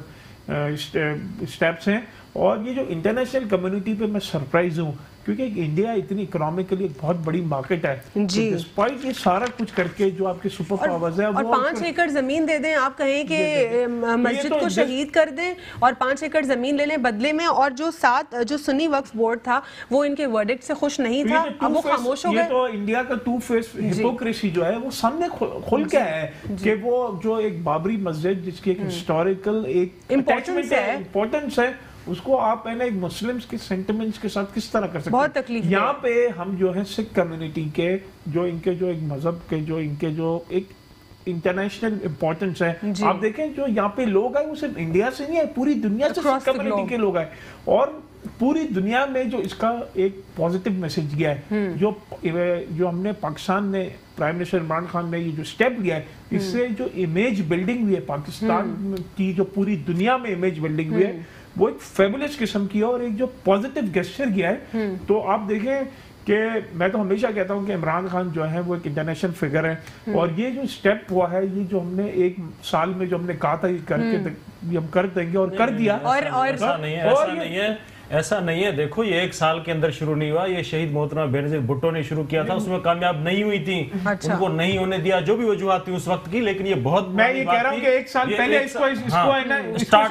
स्टेप्स हैं। और ये जो इंटरनेशनल कम्युनिटी पे मैं सरप्राइज हूँ क्योंकि इंडिया इतनी इकोनॉमिकली एक बहुत बड़ी मार्केट है जी। तो डिस्पाइट ये सारा कुछ करके जो आपके सुपर पावर्स है, और पांच एकड़ जमीन दे दें, आप कहें कि मस्जिद को शहीद कर दें और पांच एकड़ जमीन ले लें बदले में, और जो साथ जो सुन्नी वक्फ बोर्ड था वो इनके वर्डिक्ट से खुश नहीं था, अब वो खामोश हो गए। तो इंडिया का टू फेस हिपोक्रेसी जो है वो सामने खुल के है कि वो जो एक बाबरी मस्जिद जिसकी एक हिस्टोरिकल एक इम्पोर्टेंस है इम्पोर्टेंस है, उसको आप है ना एक मुस्लिम्स के सेंटिमेंट्स के साथ किस तरह कर सकते हैं। बहुत तकलीफ यहाँ पे हम जो है सिख कम्युनिटी के जो इनके जो एक मजहब के जो इनके जो एक इंटरनेशनल इम्पोर्टेंस है, आप देखें जो यहाँ पे लोग आए वो सिर्फ इंडिया से नहीं है, पूरी दुनिया से सिख कम्युनिटी के लोग आए और पूरी दुनिया में जो इसका एक पॉजिटिव मैसेज गया है। जो जो हमने पाकिस्तान ने प्राइम मिनिस्टर इमरान खान ने ये जो स्टेप लिया है, इससे जो इमेज बिल्डिंग हुई है पाकिस्तान की, जो पूरी दुनिया में इमेज बिल्डिंग हुई है, वो एक फेबुलस किस्म की है और एक जो पॉजिटिव गेस्चर किया है। तो आप देखें कि मैं तो हमेशा कहता हूं कि इमरान खान जो है वो एक इंटरनेशनल फिगर है और ये जो स्टेप हुआ है, ये जो हमने एक साल में जो हमने कहा था ये करके हम कर देंगे और कर दिया। और और ऐसा नहीं है, ऐसा नहीं है, ऐसा नहीं है। देखो ये एक साल के अंदर शुरू नहीं हुआ, ये शहीद मोहतरमा बेनजीर भुट्टो ने शुरू किया था, उसमें कामयाब नहीं हुई थी। अच्छा। उनको नहीं होने दिया, जो भी वजूहत थी उस वक्त की, लेकिन ये बहुत मैं ये कह रहा हूँ कि एक साल पहले इसको इसको है ना स्टार्ट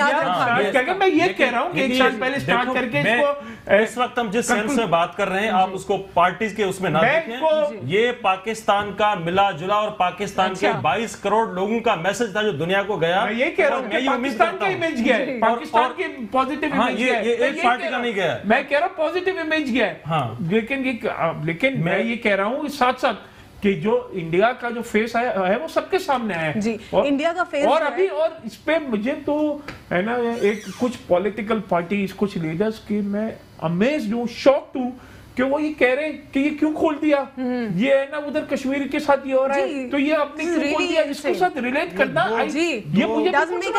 करके मैं ये कह रहा हूँ कि एक साल पहले स्टार्ट करके इसको, इस वक्त हम जिस सेंस में बात कर रहे हैं आप उसको पार्टीज के उसमें ना देखें। ये पाकिस्तान का मिला जुला और पाकिस्तान के बाईस करोड़ लोगों का मैसेज था जो दुनिया को गया। मैं ये कह रहा हूँ कि पाकिस्तान का इमेज गया है, पाकिस्तान की पॉजिटिव इमेज है, एक पार्टी का नहीं गया। मैं कह रहा हूँ पॉजिटिव इमेज गया है। हाँ। लेकिन ये लेकिन मैं ये कह रहा हूँ साथ साथ कि जो इंडिया का जो फेस है, है वो सबके सामने है जी। और, इंडिया का फेस और अभी और इस पे मुझे तो है ना एक कुछ पॉलिटिकल पार्टीज कुछ लीडर्स की मैं अमेज्ड हूँ, शॉक्ड हूँ کہ وہ یہ کہہ رہے ہیں کہ یہ کیوں کھول دیا, یہ ہے نا ادھر کشمیر کے ساتھ یہ ہو رہا ہے تو یہ اپنے کیوں کھول دیا, اس کے ساتھ ریلیٹ کرنا یہ مجھے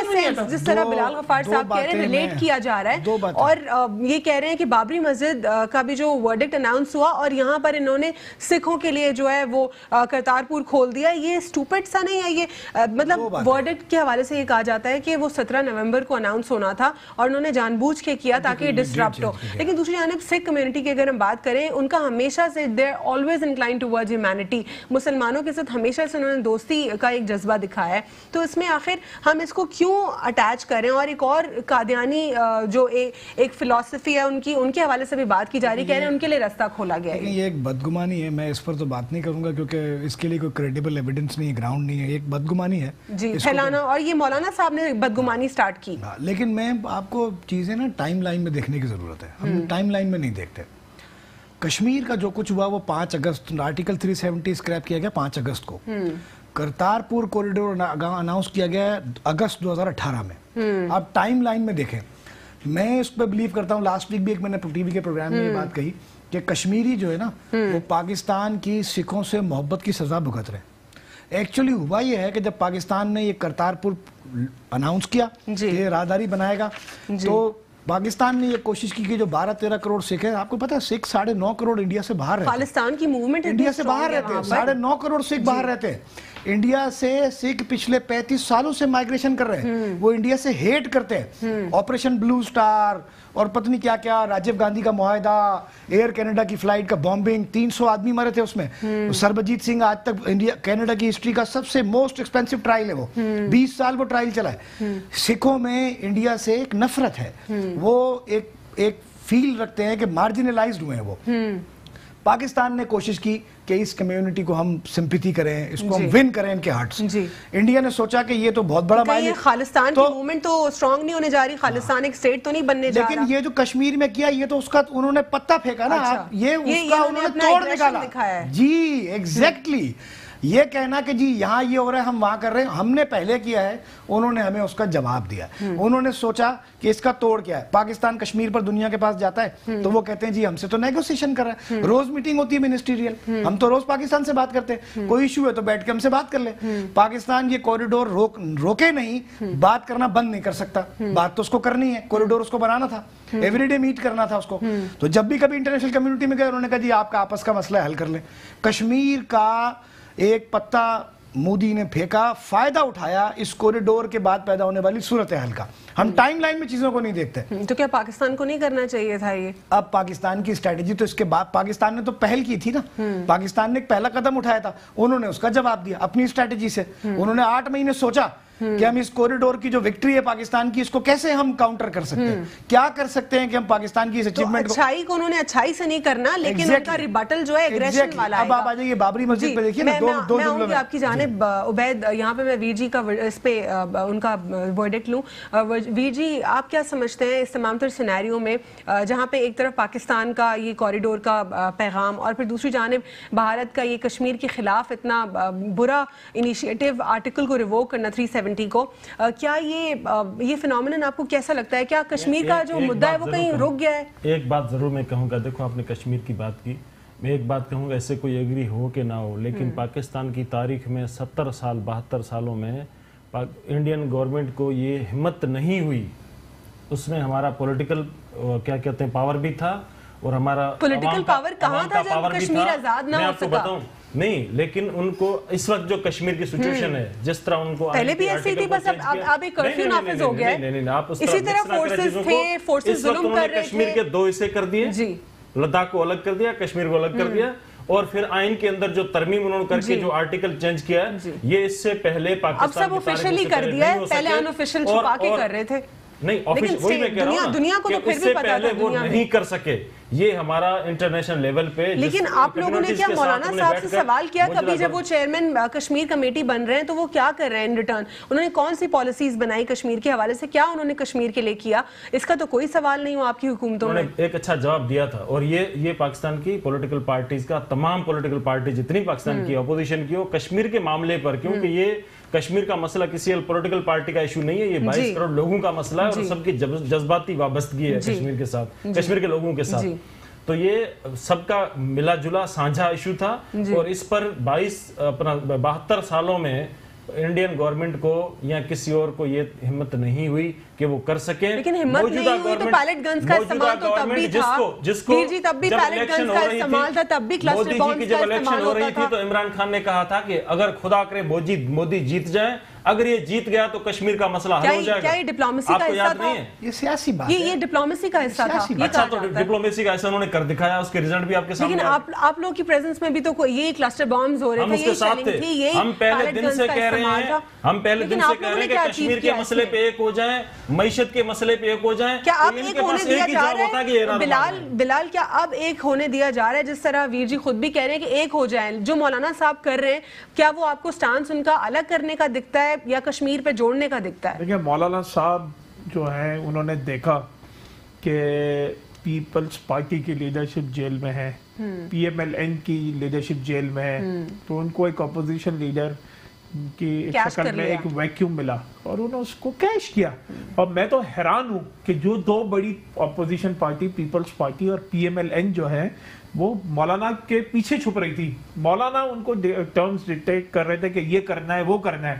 جس طرح بلال غفار صاحب کہہ رہے ہیں ریلیٹ کیا جا رہا ہے. اور یہ کہہ رہے ہیں کہ بابری مسجد کا بھی جو ورڈکٹ اناؤنس ہوا اور یہاں پر انہوں نے سکھوں کے لیے جو ہے وہ کرتارپور کھول دیا, یہ سٹوپڈ سا نہیں ہے یہ؟ مطلب ورڈکٹ کے حوالے سے یہ کہا جاتا ہے کہ وہ سترہ نومبر کو اناؤنس ہونا تھا اور انہوں نے جان بوجھ کے کیا تاکہ یہ ڈسٹرپٹ ہو. لیکن دوسری جانب سکھ کمیونٹی کی اگر ہم بات کریں, ان کا ہمیشہ سے they always inclined towards humanity, مسلمانوں کے ساتھ ہمیشہ سے انہوں نے دوستی کا ایک جذبہ دکھایا ہے. تو اس میں آخر ہم اس کو کیوں اٹیچ کریں؟ اور ایک اور قادیانی جو ایک فلسفی ہے ان کی, ان کے حوالے سے بھی بات کی جا رہی, کہہ رہے ہیں ان کے لیے رستہ کھولا گیا ہے. یہ ایک بدگمانی ہے, میں اس پر تو بات نہیں کروں گا کیونکہ اس کے لیے کوئی کریڈیبل ایویڈنس نہیں ہے, گراؤنڈ نہیں ہے, ایک بدگمانی ہے جی پھیلانا, اور یہ مولانا صاحب نے بدگمانی سٹارٹ کی. لیکن میں آپ کو چیزیں نا ٹائم لائن میں دیکھنے کی ضرورت ہے, ہم ٹائم لائن میں نہیں دیکھتے. کشمیر کا جو کچھ ہوا وہ پانچ اگست آرٹیکل تھری سیونٹی اسکریپ کیا گیا پانچ اگست کو. کرتارپور کوریڈور اناؤنس کیا گیا اگست دو ہزار اٹھارہ میں. آپ ٹائم لائن میں دیکھیں, میں اس پہ بلیو کرتا ہوں, لاسٹ ویک بھی ایک میں نے ٹی وی کے پروگرام میں یہ بات کہی کہ کشمیری جو ہے نا وہ پاکستان کی سکھوں سے محبت کی سزا بھگت رہے. ایکچولی ہوا یہ ہے کہ جب پاکستان نے یہ کرتارپور اناؤنس کیا کہ راہداری بنائے گا تو پاکستان نے یہ کوشش کی کہ جو بارہ تیرہ کروڑ سکھ ہیں, آپ کو پتا ہے سکھ ساڑھے نو کروڑ انڈیا سے باہر رہتے ہیں, خالستان کی موومنٹ انڈیا سے باہر رہتے ہیں, ساڑھے نو کروڑ سکھ باہر رہتے ہیں. انڈیا سے سکھ پچھلے پینتیس سالوں سے مائگریشن کر رہے ہیں, وہ انڈیا سے ہیٹ کرتے ہیں. آپریشن بلو سٹار اور پتہ نہیں کیا کیا, راجیو گاندھی کا معاہدہ, ایئر کینیڈا کی فلائٹ کا بامبنگ, تین سو آدمی مرے تھے اس میں. سربجیت سنگھ آج تک انڈیا کینیڈا کی ہسٹری کا سب سے موسٹ ایکسپینسو ٹرائل ہے, وہ بیس سال وہ ٹرائل چلا ہے. سکھوں میں انڈیا سے ایک نفرت ہے, وہ ایک ایک فیل رکھتے ہیں کہ مارجنلائزڈ ہوئے ہیں وہ. پاکستان نے کوشش کی کہ اس کمیونٹی کو ہم سمپیتی کریں, اس کو ہم ون کریں ان کے ہارٹس. انڈیا نے سوچا کہ یہ تو بہت بڑا مائل, خالستان کی موومنٹ تو اسٹرانگ نہیں ہونے جا ری, خالستان ایک اسٹیٹ تو نہیں بننے جا رہا. لیکن یہ جو کشمیر میں کیا یہ تو اس کا انہوں نے پتہ پھینکا نا, یہ اس کا انہوں نے توڑ نکالا. جی ایگزیکٹلی, یہ کہنا کہ جی یہاں یہ ہو رہا ہے ہم وہاں کر رہے ہیں, ہم نے پہلے کیا ہے, انہوں نے ہمیں اس کا جواب دیا. انہوں نے سوچا کہ اس کا توڑ کیا ہے. پاکستان کشمیر پر دنیا کے پاس جاتا ہے تو وہ کہتے ہیں جی ہم سے تو نیگوسیشن کر رہے ہیں, روز میٹنگ ہوتی ہے منسٹریل, ہم تو روز پاکستان سے بات کرتے ہیں, کوئی ایشو ہے تو بیٹھ کے ہم سے بات کر لیں. پاکستان یہ کوریڈور روکے نہیں, بات کرنا بند نہیں کر سکتا, بات تو اس کو کرنی ہے, کوریڈور اس کو بنانا تھا, ایوری ڈے میٹ کرنا تھا اس کو. تو جب بھی کبھی انٹرنیشنل کمیونٹی میں گئے انہوں نے کہا جی آپ کا آپس کا مسئلہ حل کر لیں. کشمیر کا ایک پتہ مودی نے پھینکا, فائدہ اٹھایا اس کوریڈور کے بعد پیدا ہونے والی صورتحال کا. ہم ٹائم لائن میں چیزوں کو نہیں دیکھتے. تو کیا پاکستان کو نہیں کرنا چاہیے تھا یہ؟ اب پاکستان کی اسٹریٹجی تو اس کے بعد, پاکستان نے تو پہل کی تھی نا, پاکستان نے ایک پہلا قدم اٹھایا تھا, انہوں نے اس کا جواب دیا اپنی اسٹریٹجی سے. انہوں نے آٹھ مہینے سوچا کہ ہم اس کوریڈور کی جو وکٹری ہے پاکستان کی, اس کو کیسے ہم کاؤنٹر کر سکتے ہیں, کیا کر سکتے ہیں کہ ہم پاکستان کی اس اچیومنٹ کو. اچھائی کو انہوں نے اچھائی سے نہیں کرنا, لیکن ان کا ریبٹل جو ہے ایگریشن والا ہے. اب آپ آ جائیے بابری مسجد پہ دیکھیے نا, دو دو جملوں میں آپ کی جانب عبید, یہاں پہ میں وی جی کا اس پہ ان کا ورڈکٹ لوں. وی جی آپ کیا سمجھتے ہیں اس تمام تر سینیریو میں جہاں پہ ایک طرف پاکستان کا یہ کوریڈور کا پیغام اور پھر دوسری جانب بھارت کا یہ کشمیر کے خلاف اتنا برا انیشیٹو آرٹیکل کو ریووک کرنا تھری سیونٹی کو, کیا یہ یہ فینومینن آپ کو کیسا لگتا ہے؟ کیا کشمیر کا جو مدعا ہے وہ کہیں رک گیا ہے؟ ایک بات ضرور میں کہوں گا, دیکھو آپ نے کشمیر کی بات کی, میں ایک بات کہوں گا, ایسے کوئی ایگری ہو کہ نہ ہو, لیکن پاکستان کی تاریخ میں ستر سال بہتر سالوں میں انڈین گورنمنٹ کو یہ ہمت نہیں ہوئی, اس میں ہمارا پولیٹیکل کیا کہتے ہیں پاور بھی تھا, اور ہمارا پولیٹیکل پاور کہاں تھا جب کشمیر آزاد نہ ہو سکا؟ نہیں, لیکن ان کو اس وقت جو کشمیر کی سچویشن ہے, جس طرح ان کو پہلے بھی ایسی تھی, بس اب ایک کرفیو نافذ ہو گیا ہے, اسی طرح فورسز تھے, فورسز ظلم کر رہے تھے. کشمیر کے دو حصے کر دیے, لداخ کو الگ کر دیا, کشمیر کو الگ کر دیا, اور پھر آئین کے اندر جو ترمیم انہوں نے کر کے جو آرٹیکل چینج کیا ہے, یہ اس سے پہلے پاکستان اب سب آفیشلی کر دیا ہے, پہلے ان آفیشل چھپا کے کر رہے تھے. نہیں, وہی میں کہہ رہا ہوں دنیا کو تو پھر بھی پتا تھا, وہ نہیں کر سکے, یہ ہمارا انٹرنیشنل لیول پہ. لیکن آپ لوگوں نے کیا مولانا صاحب سے سوال کیا کبھی جب وہ چیئرمین کشمیر کمیٹی بن رہے ہیں تو وہ کیا کر رہے ہیں ان ریٹرن؟ انہوں نے کون سی پالیسیز بنائی کشمیر کے حوالے سے, کیا انہوں نے کشمیر کے لیے کیا؟ اس کا تو کوئی سوال نہیں ہو آپ کی حکومتوں نے. ایک اچھا جواب دیا تھا, اور یہ یہ پاکستان کی پولیٹیکل پارٹیز کا, تمام پولیٹیکل پارٹی جتنی پاکستان کی اپوزیشن کی ہو کشمیر کے معاملے پر, کیونکہ یہ کشمیر کا مسئلہ کسی پولیٹیکل پارٹی کا ایشو نہیں ہے, یہ بائیس کروڑ لوگوں کا مسئلہ ہے, اور سب کی جذباتی وابستگی ہے کشمیر کے ساتھ, کشمیر کے لوگوں کے ساتھ. تو یہ سب کا ملا جلا سانجھا ایشو تھا اور اس پر بائیس اپنا بہتر سالوں میں انڈین گورنمنٹ کو یا کسی اور کو یہ ہمت نہیں ہوئی کہ وہ کر سکیں. لیکن ہمت نہیں ہوئی تو پیلٹ گنز کا استعمال تو تب بھی تھا جس کو جی تب بھی پیلٹ گنز کا استعمال تھا, تب بھی کلسٹر بامز کا استعمال ہو رہی تھی تو عمران خان نے کہا تھا کہ اگر خدا کرے مودی جیت جائیں, اگر یہ جیت گیا تو کشمیر کا مسئلہ حل ہو جائے گا. کیا یہ ڈپلومیسی کا حصہ تھا؟ یہ سیاسی بات ہے, یہ ڈپلومیسی کا حصہ تھا. اچھا تو ڈپلومیسی کا حصہ انہوں نے کر دکھایا, اس کے رزلٹ بھی آپ کے سامنے. لیکن آپ آپ لوگ کی پریزنس میں بھی تو یہ کلسٹر بامز ہو رہے تھے, یہ شیلنگ تھی, یہ ہم پہلے دن سے کہہ رہے ہیں ہم پہلے دن سے کہہ رہے ہیں کہ کشمیر کے مسئلے پہ ایک ہو جائیں, معیشت کے مسئلے پہ ایک ہو جائیں. کیا اب ایک ہونے دیا جا رہا ہے بلال بلال کیا اب ایک ہونے دیا جا رہا ہے, جس طرح ویر جی خود بھی کہہ رہے ہیں کہ ایک ہو جائیں, جو مولانا صاحب کر رہے ہیں کیا وہ آپ کو سٹانس ان کا الگ کرنے کا دکھتا ہے یا کشمیر پہ جوڑنے کا دکھتا ہے؟ دیکھیں مولانا صاحب جو ہیں انہوں نے دیکھا کہ پیپلز پارٹی کی لیڈرشپ جیل میں ہے, پی ایم ایل این کی لیڈرشپ جیل میں ہے, تو ان کو ایک اپوزیشن لیڈر کی شکل میں ایک ویکیوم ملا اور انہوں نے اس کو کیش کیا. اور میں تو حیران ہوں کہ جو دو بڑی اپوزیشن پارٹی پیپلز پارٹی اور پی ایم ایل این جو ہے وہ مولانا کے پیچھے چھپ رہی تھی. مولانا ان کو ٹرمز ڈکٹیٹ کر رہے تھے کہ یہ کرنا ہے وہ کرنا ہے.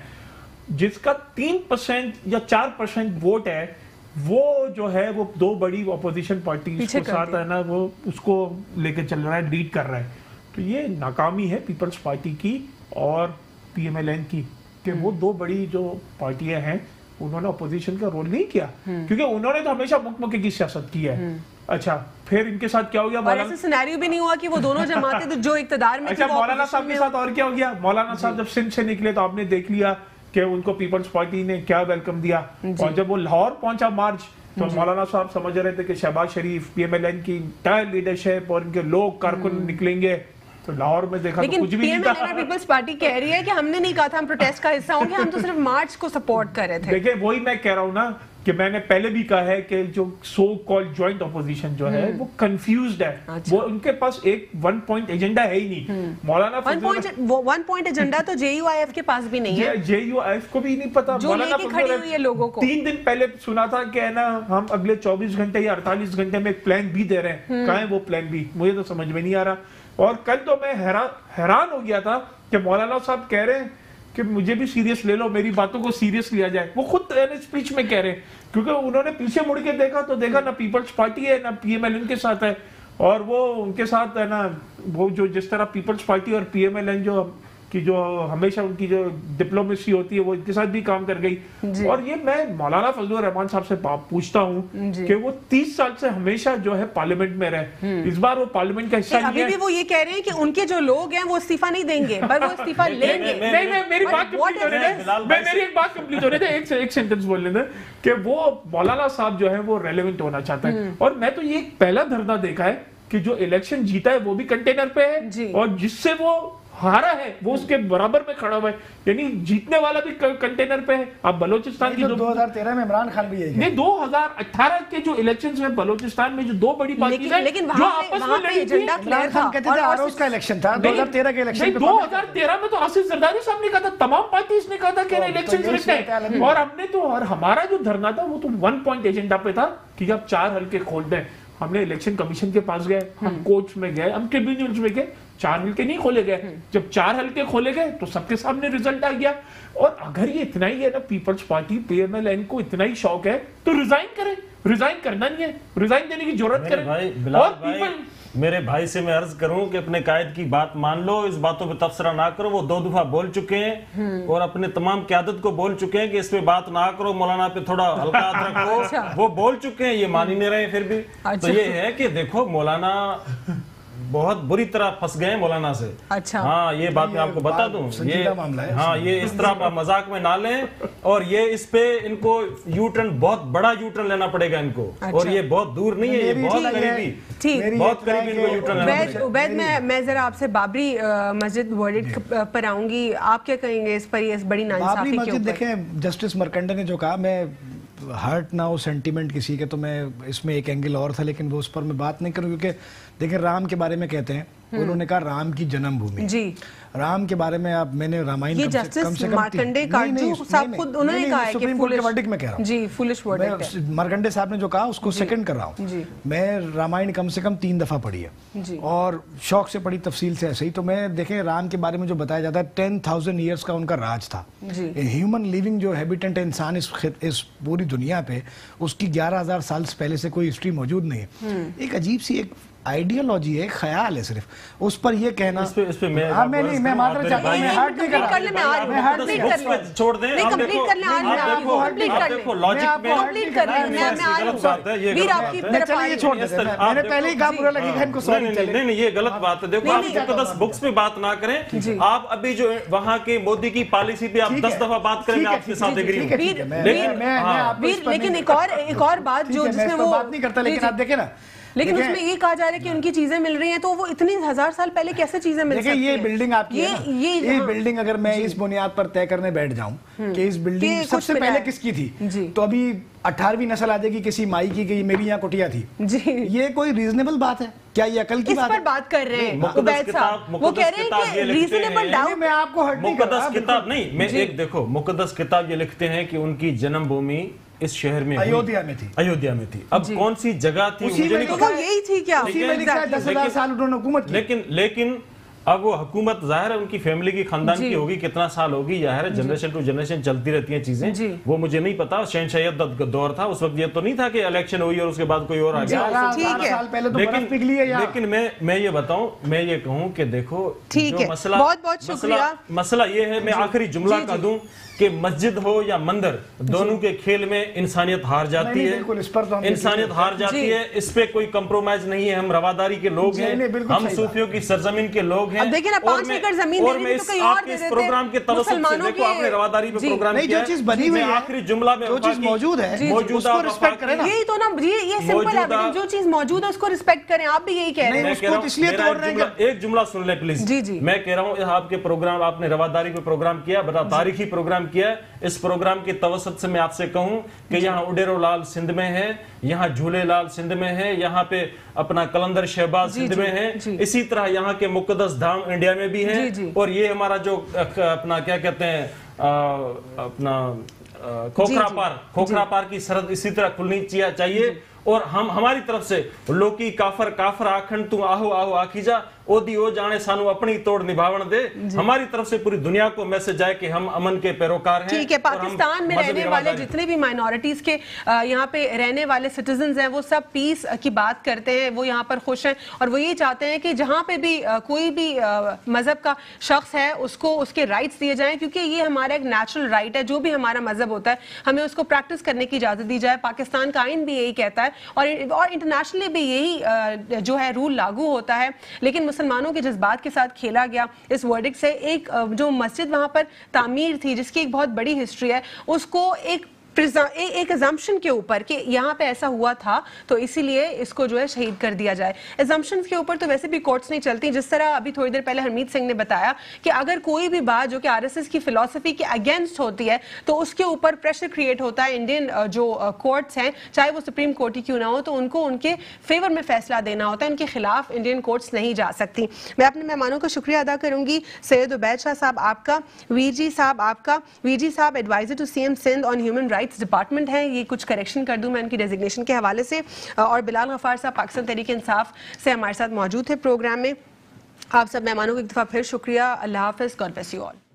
جس کا تین پرسینٹ یا چار پرسینٹ ووٹ ہے وہ جو ہے وہ دو بڑی اپوزیشن پارٹی کے ساتھ ہے نا, وہ اس کو لے کے چل رہا ہے, لیڈ کر رہا ہے. تو یہ ناکامی ہے پیپلز پارٹی کی اور پی ایم ایل این کی کہ وہ دو بڑی جو پارٹیاں ہیں انہوں نے اپوزیشن کا رول نہیں کیا, کیونکہ انہوں نے تو ہمیشہ ملک مکے کی سیاست کی ہے. اچھا پھر ان کے ساتھ کیا ہو گیا, اور ایسا سینیریو بھی نہیں ہوا کہ وہ دونوں جماعتیں جو اقتدار میں. اچھا مولانا صاحب کے ساتھ اور کیا ہو گیا, مولانا صاحب جب سندھ سے نکلے تو آپ نے دیکھ لیا کہ ان کو پیپلز پارٹی نے کیا ویلکم دیا, اور جب وہ لاہور پہنچا مارچ تو مولانا صاحب سمجھ رہے تھے کہ Shahbaz Sharif P M L N کی انٹائر لیڈرشپ اور ان کے لوگ کارکن نکلیں گے, تو لاہور میں دیکھا تو کچھ بھی نہیں تھا. لیکن پیپلز پارٹی کہہ رہی ہے کہ ہم نے نہیں کہا تھا ہم پروٹیسٹ کا حصہ ہوں گے, ہم تو صرف مارچ کو سپورٹ کر رہے تھے. دیکھیں وہی میں کہہ رہا ہوں نا کہ میں نے پہلے بھی کہا ہے کہ جو سو کالڈ جوائنٹ اپوزیشن جو ہے وہ کنفیوزڈ ہے, وہ ان کے پاس ایک ون پوائنٹ ایجنڈا ہے ہی نہیں. مولانا ون پوائنٹ ایجنڈا تو جے یو آئی ایف کے پاس بھی نہیں ہے, جے یو آئی ایف کو بھی نہیں پتا. جو لے کے کھڑی ہوئی ہے لوگوں کو. تین دن پہلے سنا تھا کہ ہے نا ہم اگلے چوبیس گھنٹے یا اڑتالیس گھنٹے میں ایک پلان بی دے رہے ہیں, کہاں ہے وہ پلان بی, مجھے تو سمجھ میں نہیں آ رہا. اور کل تو میں حیران ہو گیا تھا کہ مولانا صاحب کہہ رہے ہیں کہ مجھے بھی سیریس لے لو, میری باتوں کو سیریس لیا جائے. وہ خود اسپیچ میں کہہ رہے ہیں, کیونکہ انہوں نے پیچھے مڑ کے دیکھا تو دیکھا نہ پیپلز پارٹی ہے نہ پی ایم ایل این کے ساتھ ہے, اور وہ ان کے ساتھ ہے نا وہ جو جس طرح پیپلز پارٹی اور پی ایم ایل این جو کی جو ہمیشہ ان کی جو ڈپلومیسی ہوتی ہے وہ ان کے ساتھ بھی کام کر گئی. اور یہ میں مولانا فضل الرحمان صاحب سے پوچھتا ہوں کہ وہ تیس سال سے ہمیشہ جو ہے پارلیمنٹ میں رہے, اس بار وہ پارلیمنٹ کا حصہ نہیں ہے. ابھی بھی وہ یہ کہہ رہے ہیں کہ ان کے جو لوگ ہیں وہ استعفیٰ نہیں دیں گے, پر وہ استعفیٰ لیں گے. نہیں میری بات کمپلیٹ ہو رہی ہے, میری ایک بات کمپلیٹ ہو رہی ہے, ایک سینٹنس بولنے دیں کہ وہ مولانا صاحب جو ہے وہ ریلیونٹ ہونا چاہتا ہے. اور میں تو یہ پہلا دھرنا دیکھا ہے کہ جو الیکشن جیتا ہے وہ بھی کنٹینر پہ ہے, اور جس سے وہ ہارا ہے وہ اس کے برابر میں کھڑا ہوا ہے, یعنی جیتنے والا بھی کنٹینر پہ ہے. اب بلوچستان کی دو ہزار تیرہ میں عمران خان بھی ہے, نہیں دو ہزار اٹھارہ کے جو الیکشنز میں بلوچستان میں جو دو بڑی پارٹیز ہیں جو آپس میں لڑی تھی, عمران خان کہتے تھے آروز کا الیکشن تھا, دو ہزار تیرہ کے الیکشن دو ہزار تیرہ میں تو آصف زرداری صاحب نے کہا تھا, تمام پارٹیز نے کہا تھا کہ الیکشنز رکھتے ہیں, اور ہم نے تو, اور ہمارا جو دھرنا تھا وہ تو ون پوائنٹ ایجنڈا پہ تھا کہ اب چار حلقے کھول دیں. ہم نے الیکشن کمیشن کے پاس گئے, ہم کورٹس میں گئے, ہم ٹریبیونلز میں گئے, چار حلقے نہیں کھولے گئے. جب چار حلقے کھولے گئے تو سب کے سامنے ریزلٹ آ گیا. اور اگر یہ اتنا ہی ہے نا Peoples Party P M L N کو اتنا ہی شوق ہے تو ریزائن کریں, ریزائن کرنا نہیں ہے, ریزائن دینے کی ضرورت کریں. اور میرے بھائی سے میں عرض کروں کہ اپنے قائد کی بات مان لو, اس باتوں پہ تبصرہ نہ کرو. وہ دو دفعہ بول چکے ہیں اور اپنے تمام قیادت کو بول چکے ہیں کہ اس پہ بات نہ کرو, مولانا پہ تھوڑا ہلکا ہاتھ رکھو. وہ بول چکے ہیں, یہ مان ہی نہیں رہے پھر بھی. تو یہ ہے کہ دیکھو مولانا بہت بری طرح پھنس گئے ہیں مولانا سے. اچھا ہاں یہ بات میں آپ کو بتا دوں, یہ ہاں یہ اس طرح مذاق میں نہ لیں, اور یہ اس پہ ان کو یو ٹرن, بہت بڑا یو ٹرن لینا پڑے گا ان کو, اور یہ بہت دور نہیں ہے, یہ بہت قریبی بہت قریبی ان کو یو ٹرن لینا پڑے گا. عبید میں میں ذرا آپ سے بابری مسجد ورڈکٹ پر آؤں گی, آپ کیا کہیں گے اس پر, یہ بڑی ناانصافی کے اوپر؟ دیکھیں جسٹس مرکنڈے نے جو کہا, میں ہرٹ نہ ہو سینٹیمنٹ کسی کے, تو میں اس میں ایک اینگل اور تھا لیکن وہ اس پر میں بات نہیں کروں, کیونکہ دیکھیں رام کے بارے میں کہتے ہیں انہوں نے کہا رام کی جنم بھومی جی رام کے بارے میں آپ میں نے رامائن یہ جسٹس مارکنڈے کارجو صاحب خود انہوں نے کہا ہے کہ سپریم کورٹ کے ورڈکٹ میں کہہ رہا ہوں جی فولش ورڈکٹ ہے مارکنڈے صاحب نے جو کہا اس کو سیکنڈ کر رہا ہوں میں رامائن کم سے کم تین دفعہ پڑھی ہے اور شوق سے پڑھی تفصیل سے ایسے ہی تو میں دیکھیں رام کے بارے میں جو بتایا جاتا ہے ٹین تھاؤزینڈ ایئرس کا ان کا راج تھا ہیومن لیونگ جو ہیبیٹنٹ ہے انسان اس پوری دنیا پہ اس کی گیارہ ہزار سال سے پہلے سے کوئی ہسٹری موجود نہیں ہے ایک عجیب سی ایک آئیڈیالوجی ہے ایک خیال ہے صرف اس پر یہ کہنا اس پہ ہاں میں نہیں میں معذرت چاہتا ہوں میں ہارٹ نہیں کر رہا میں ہارٹ نہیں کر رہا چھوڑ دیں نہیں کمپلیٹ کر لیں آپ کو کمپلیٹ کر لیں لاجک میں کمپلیٹ کر لیں میں میں آ رہا ہوں ویر آپ کی طرف آ یہ چھوڑ دیتے ہیں میں نے پہلے ہی کہا برا لگے گا ان کو سوری چلے نہیں نہیں یہ غلط بات ہے دیکھو آپ مقدس بکس پہ بات نہ کریں آپ ابھی جو وہاں کے مودی کی پالیسی پہ آپ دس دفعہ بات کریں میں آپ کے ساتھ ایگری ہوں لیکن ایک اور ایک اور بات جو جس میں وہ بات نہیں کرتا لیکن آپ دیکھیں نا لیکن اس میں یہ کہا جا رہا ہے کہ ان کی چیزیں مل رہی ہیں تو وہ اتنی ہزار سال پہلے کیسے چیزیں مل سکتی ہیں یہ بلڈنگ آپ کی ہے یہ بلڈنگ اگر میں اس بنیاد پر طے کرنے بیٹھ جاؤں کہ اس بلڈنگ سب سے پہلے کس کی تھی تو ابھی اٹھارہویں نسل آ جائے گی کسی مائی کی کہ میری یہاں کٹیا تھی یہ کوئی ریزنیبل بات ہے کیا یہ عقل کی بات ہے اس پر بات کر رہے ہیں عبید صاحب وہ کہہ رہے ہیں کہ ریزنیبل ڈاؤٹ میں آپ کو ہٹ نہیں کر رہا مقدس کتاب نہیں میں ایک دیکھو مقدس کتاب یہ لکھتے ہیں کہ ان کی جنم بھومی اس شہر میں ایودھیا میں تھی ایودھیا میں تھی اب کون سی جگہ تھی مجھے نہیں پتا یہی تھی کیا دس ہزار سال انہوں نے حکومت کی لیکن لیکن اب وہ حکومت ظاہر ہے ان کی فیملی کی خاندان کی ہوگی کتنا سال ہوگی ظاہر ہے جنریشن ٹو جنریشن چلتی رہتی ہیں چیزیں وہ مجھے نہیں پتا شہنشاہیت دور تھا اس وقت یہ تو نہیں تھا کہ الیکشن ہوئی اور اس کے بعد کوئی اور آ گیا لیکن میں میں یہ بتاؤں میں یہ کہوں کہ دیکھو ٹھیک ہے بہت بہت شکریہ مسئلہ یہ ہے میں آخری جملہ کہہ دوں کہ مسجد ہو یا مندر دونوں کے کھیل میں انسانیت ہار جاتی ہے انسانیت ہار جاتی ہے اس پہ کوئی کمپرومائز نہیں ہے ہم رواداری کے لوگ ہیں ہم صوفیوں کی سرزمین کے لوگ ہیں اور میں آپ کے اس پروگرام کے توسط سے دیکھو آپ نے رواداری پہ پروگرام کیا ہے آخری جملہ میں جو چیز موجود ہے اس کو رسپیکٹ کریں یہی تو نا یہ سمپل ہے جو چیز موجود ہے اس کو رسپیکٹ کریں آپ بھی یہی کہہ رہے ہیں ایک جملہ سن لیں پلیز میں کہہ رہا ہوں آپ کے پروگرام آپ نے رواداری پہ پروگرام کیا بڑا تاریخی پروگرام کیا اس پروگرام کے توسط سے میں آپ سے کہوں کہ یہاں اڈیرو لال سندھ میں ہے یہاں جھولے لال سندھ میں ہے یہاں پہ اپنا کلندر شہباز سندھ میں ہے اسی طرح یہاں کے مقدس دھام انڈیا میں بھی ہیں اور یہ ہمارا جو اپنا کیا کہتے ہیں اپنا کھوکھرا پار کھوکھرا پار کی سرحد اسی طرح کھلنی چاہیے اور ہم ہماری طرف سے لوکی کافر کافر آکھن تو آہو آہو آکھی جا او دی او جانے سانو اپنی توڑ نبھاون دے ہماری طرف سے پوری دنیا کو میسج آئے کہ ہم امن کے پیروکار ہیں ٹھیک ہے پاکستان میں رہنے والے جتنے بھی مائنورٹیز کے یہاں پہ رہنے والے سٹیزنز ہیں وہ سب پیس کی بات کرتے ہیں وہ یہاں پر خوش ہیں اور وہ یہ چاہتے ہیں کہ جہاں پہ بھی کوئی بھی مذہب کا شخص ہے اس کو اس کے رائٹس دیے جائیں کیونکہ یہ ہمارا ایک نیچرل رائٹ ہے جو بھی ہمارا مذہب ہوتا ہے ہمیں اس کو پریکٹس کرنے کی اجازت دی جائے پاکستان کا آئین بھی یہی کہتا ہے اور انٹرنیشنلی بھی یہی جو ہے رول لاگو ہوتا ہے لیکن مسلمانوں کے جذبات کے ساتھ کھیلا گیا اس ورڈکٹ سے ایک جو مسجد وہاں پر تعمیر تھی جس کی ایک بہت بڑی ہسٹری ہے اس کو ایک ایک ازمپشن کے اوپر کہ یہاں پہ ایسا ہوا تھا تو اسی لیے اس کو جو ہے شہید کر دیا جائے ازمپشنز کے اوپر تو ویسے بھی کورٹس نہیں چلتی جس طرح ابھی تھوڑی دیر پہلے ہرمیت سنگھ نے بتایا کہ اگر کوئی بھی بات جو کہ آر ایس ایس کی فلسفی کے اگینسٹ ہوتی ہے تو اس کے اوپر پریشر کریٹ ہوتا ہے انڈین جو کورٹس ہیں چاہے وہ سپریم کورٹ ہی کیوں نہ ہو تو ان کو ان کے فیور میں فیصلہ دینا ہوتا ہے ان کے خلاف انڈین کورٹس نہیں جا سکتی میں اپنے مہمانوں کا شکریہ ادا کروں گی سید عبید شاہ صاحب آپ کا ویر جی صاحب آپ کا ویر جی صاحب advisor to C M Sindh on human rights department ہے یہ کچھ کریکشن کر دوں میں ان کی ڈیزگنیشن کے حوالے سے اور بلال غفار صاحب پاکستان تحریک انصاف سے ہمارے ساتھ موجود تھے پروگرام میں آپ سب مہمانوں کو ایک دفعہ پھر شکریہ اللہ حافظ گاڈ بلیس یو آل